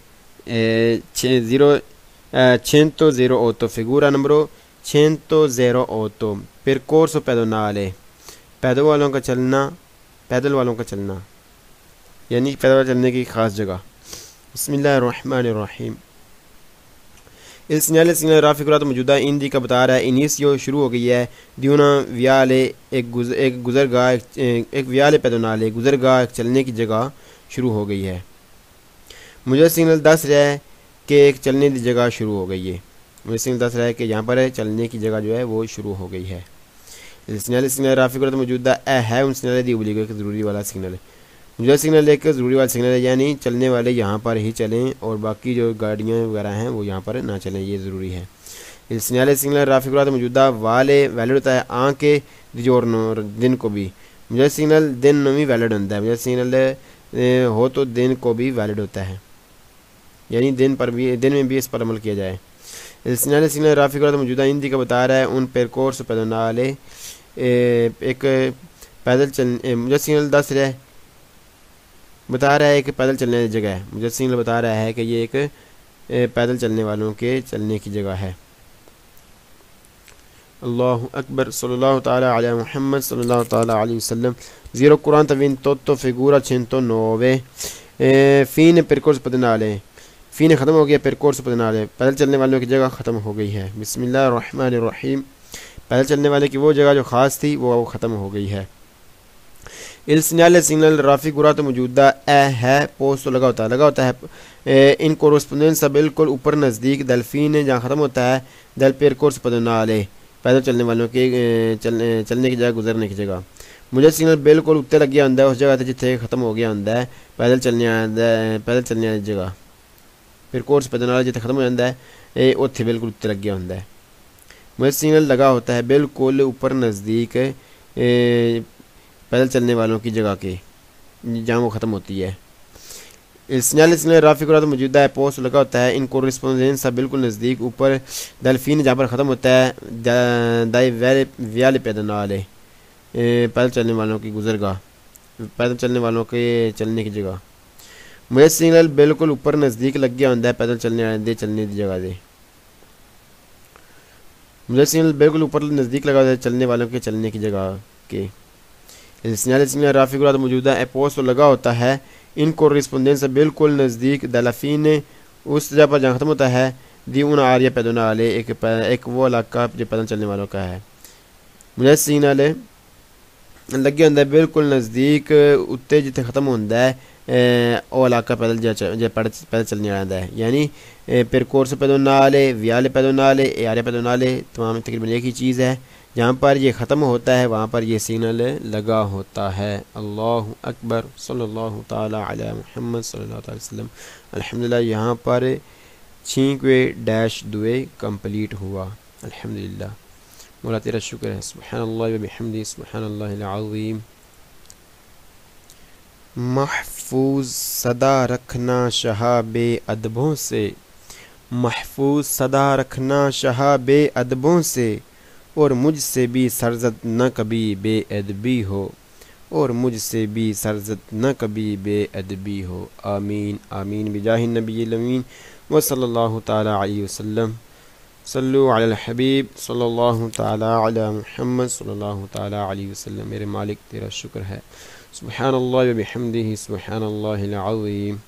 Speaker 1: 108 figura numero 108 percorso pedonale पैदल वालों का चलना यानी पैदल चलने की ख़ास जगह। बिस्मिल्लाहिर्रहमानिर्रहीम। इस सिग्नल राफिकुरात मौजूदा इंदी का बता रहा है इनिसियो शुरू हो गई है दियोना व्याले एक गुजरगाह एक व्याले पैदोनाले गुजरगाह एक चलने की जगह शुरू हो गई है। मुझे सिग्नल दस रहा है कि एक चलने की जगह शुरू हो गई है। मुझे सिग्नल दस रहा है कि यहाँ पर चलने की जगह जो है वो शुरू हो गई है। सिग्नल राफिकुरात मौजूदा है उन सिग्नल दी उबली एक ज़रूरी वाला सिग्नल है। मुझे सिग्नल एक ज़रूरी वाला सिग्नल है यानी चलने वाले यहाँ पर ही चलें और बाकी जो गाड़ियाँ वगैरह हैं वो यहाँ पर ना चलें, ये ज़रूरी है। सिग्नल राफिकुरात मौजूदा वाले वैलिड होता है आँके दिजोरनो दिन को भी। मुझे सिग्नल दिन में भी वैलिड होता है। मुझे सिग्नल हो तो दिन को भी वैलिड होता है यानी दिन में भी इस पर अमल किया जाए। सिग्नल राफिकुरात मौजूदा हिंदी का बता रहा है उन पेरकोर्स पैदनाले एक पैदल चल मुझे सिग्नल दस रहा है बता रहा है कि पैदल चलने की जगह है। मुझे सिग्नल बता रहा है कि ये एक पैदल चलने वालों के चलने की जगह है। अल्लाहु अकबर सल्लल्लाहु ताला अला मुहम्मद सल्लल्लाहु ताला अलैहि वसल्लम। 0 48 figura 109 फीन पेरकोर्स pedonale फीन ख़त्म हो गया पेरकोर्स pedonale पैदल चलने वालों की जगह ख़त्म हो गई है। बिस्मिल्लाहिर्रहमानिर्रहीम। पैदल चलने वाले की वो जगह जो ख़ास थी वो ख़त्म हो गई है। सिग्नल राफिकुरात मौजूदा है पोस्ट तो लगा होता है इन कोरस्पोंडेंस से बिल्कुल ऊपर नज़दीक दल्फीन जहाँ ख़त्म होता है दल पेरकोर्स pedonale पैदल चलने वालों के चलने की जगह गुजरने की जगह। मुझे सिग्नल बिल्कुल उत्ते लग गया होंगे उस जगह जिथे ख़त्म हो गया होंगे पैदल चलने वाली जगह पेरकोर्स pedonale जिथे ख़त्म हो जाता है उत्थे बिल्कुल उत्ते लग गया होंगे। मुझे सिग्नल लगा होता है बिल्कुल ऊपर नज़दीक पैदल चलने वालों की जगह के जहाँ वो ख़त्म होती है। सिग्नल राफिकुरात मौजूदा है पोस्ट लगा होता है इन कोरस्पोंडेंस से बिल्कुल नज़दीक ऊपर दल्फीन जहाँ पर ख़त्म होता है दाई व्याले pedonale पैदल चलने वालों की गुजरगाह पैदल चलने वालों के चलने की जगह। मुझे सिग्नल बिल्कुल ऊपर नज़दीक लग गया होंगे पैदल चलने की जगह दे। मुझे सिग्नल बिल्कुल ऊपर नज़दीक लगा होता है चलने वालों के चलने की जगह के। सिग्नल राफिकुरात मौजूदा है पोस्ट लगा होता है इन कोरस्पोंडेंस से बिल्कुल नज़दीक दलाफीन उस जगह पर जहाँ ख़त्म होता है दी उन आर्या pedonale एक वो इलाका जो पैदल चलने वालों का है। मुझे सिग्नल लगे होंगे बिल्कुल नज़दीक उत्ते जिथे ख़त्म होता है वो इलाका पैदल चलने वाला है यानी पेरकोर्स pedonale व्याले pedonale आर्या pedonale तमाम तकरीबन एक ही चीज़ है। जहाँ पर ये ख़त्म होता है वहाँ पर ये सिग्नल लगा होता है। अल्लाहु अकबर सल्लल्लाहु ताला अला मुहम्मद सल्लल्लाहु अलैहि वसल्लम। अल्हम्दुलिल्लाह यहाँ पर 5-2 कंप्लीट हुआ। अल्हम्दुलिल्लाह मौला तेरा शुक्र है। सुब्हानल्लाह व बिहम्दिही सुब्हानल्लाहिल अज़ीम। महफूज सदा रखना शहाबे अदबों से, महफूज सदा रखना शहाबे अदबों से, और मुझसे भी सरजद न कभी बेअदबी हो, और मुझसे भी सरजद न कभी बेअदबी हो। आमीन आमीन बिजाहि नबील अमीन व सल्लल्लाहु ताला अलैहि वसल्लम। सल्लु अलल हबीब सल्लल्लाहु ताला अला मुहम्मद सल्लल्लाहु ताला अलैहि वसल्लम। मेरे मालिक तेरा शुक्र है। सुब्हानल्लाह व बिहम्दिही सुब्हानल्लाहिल अज़ीम।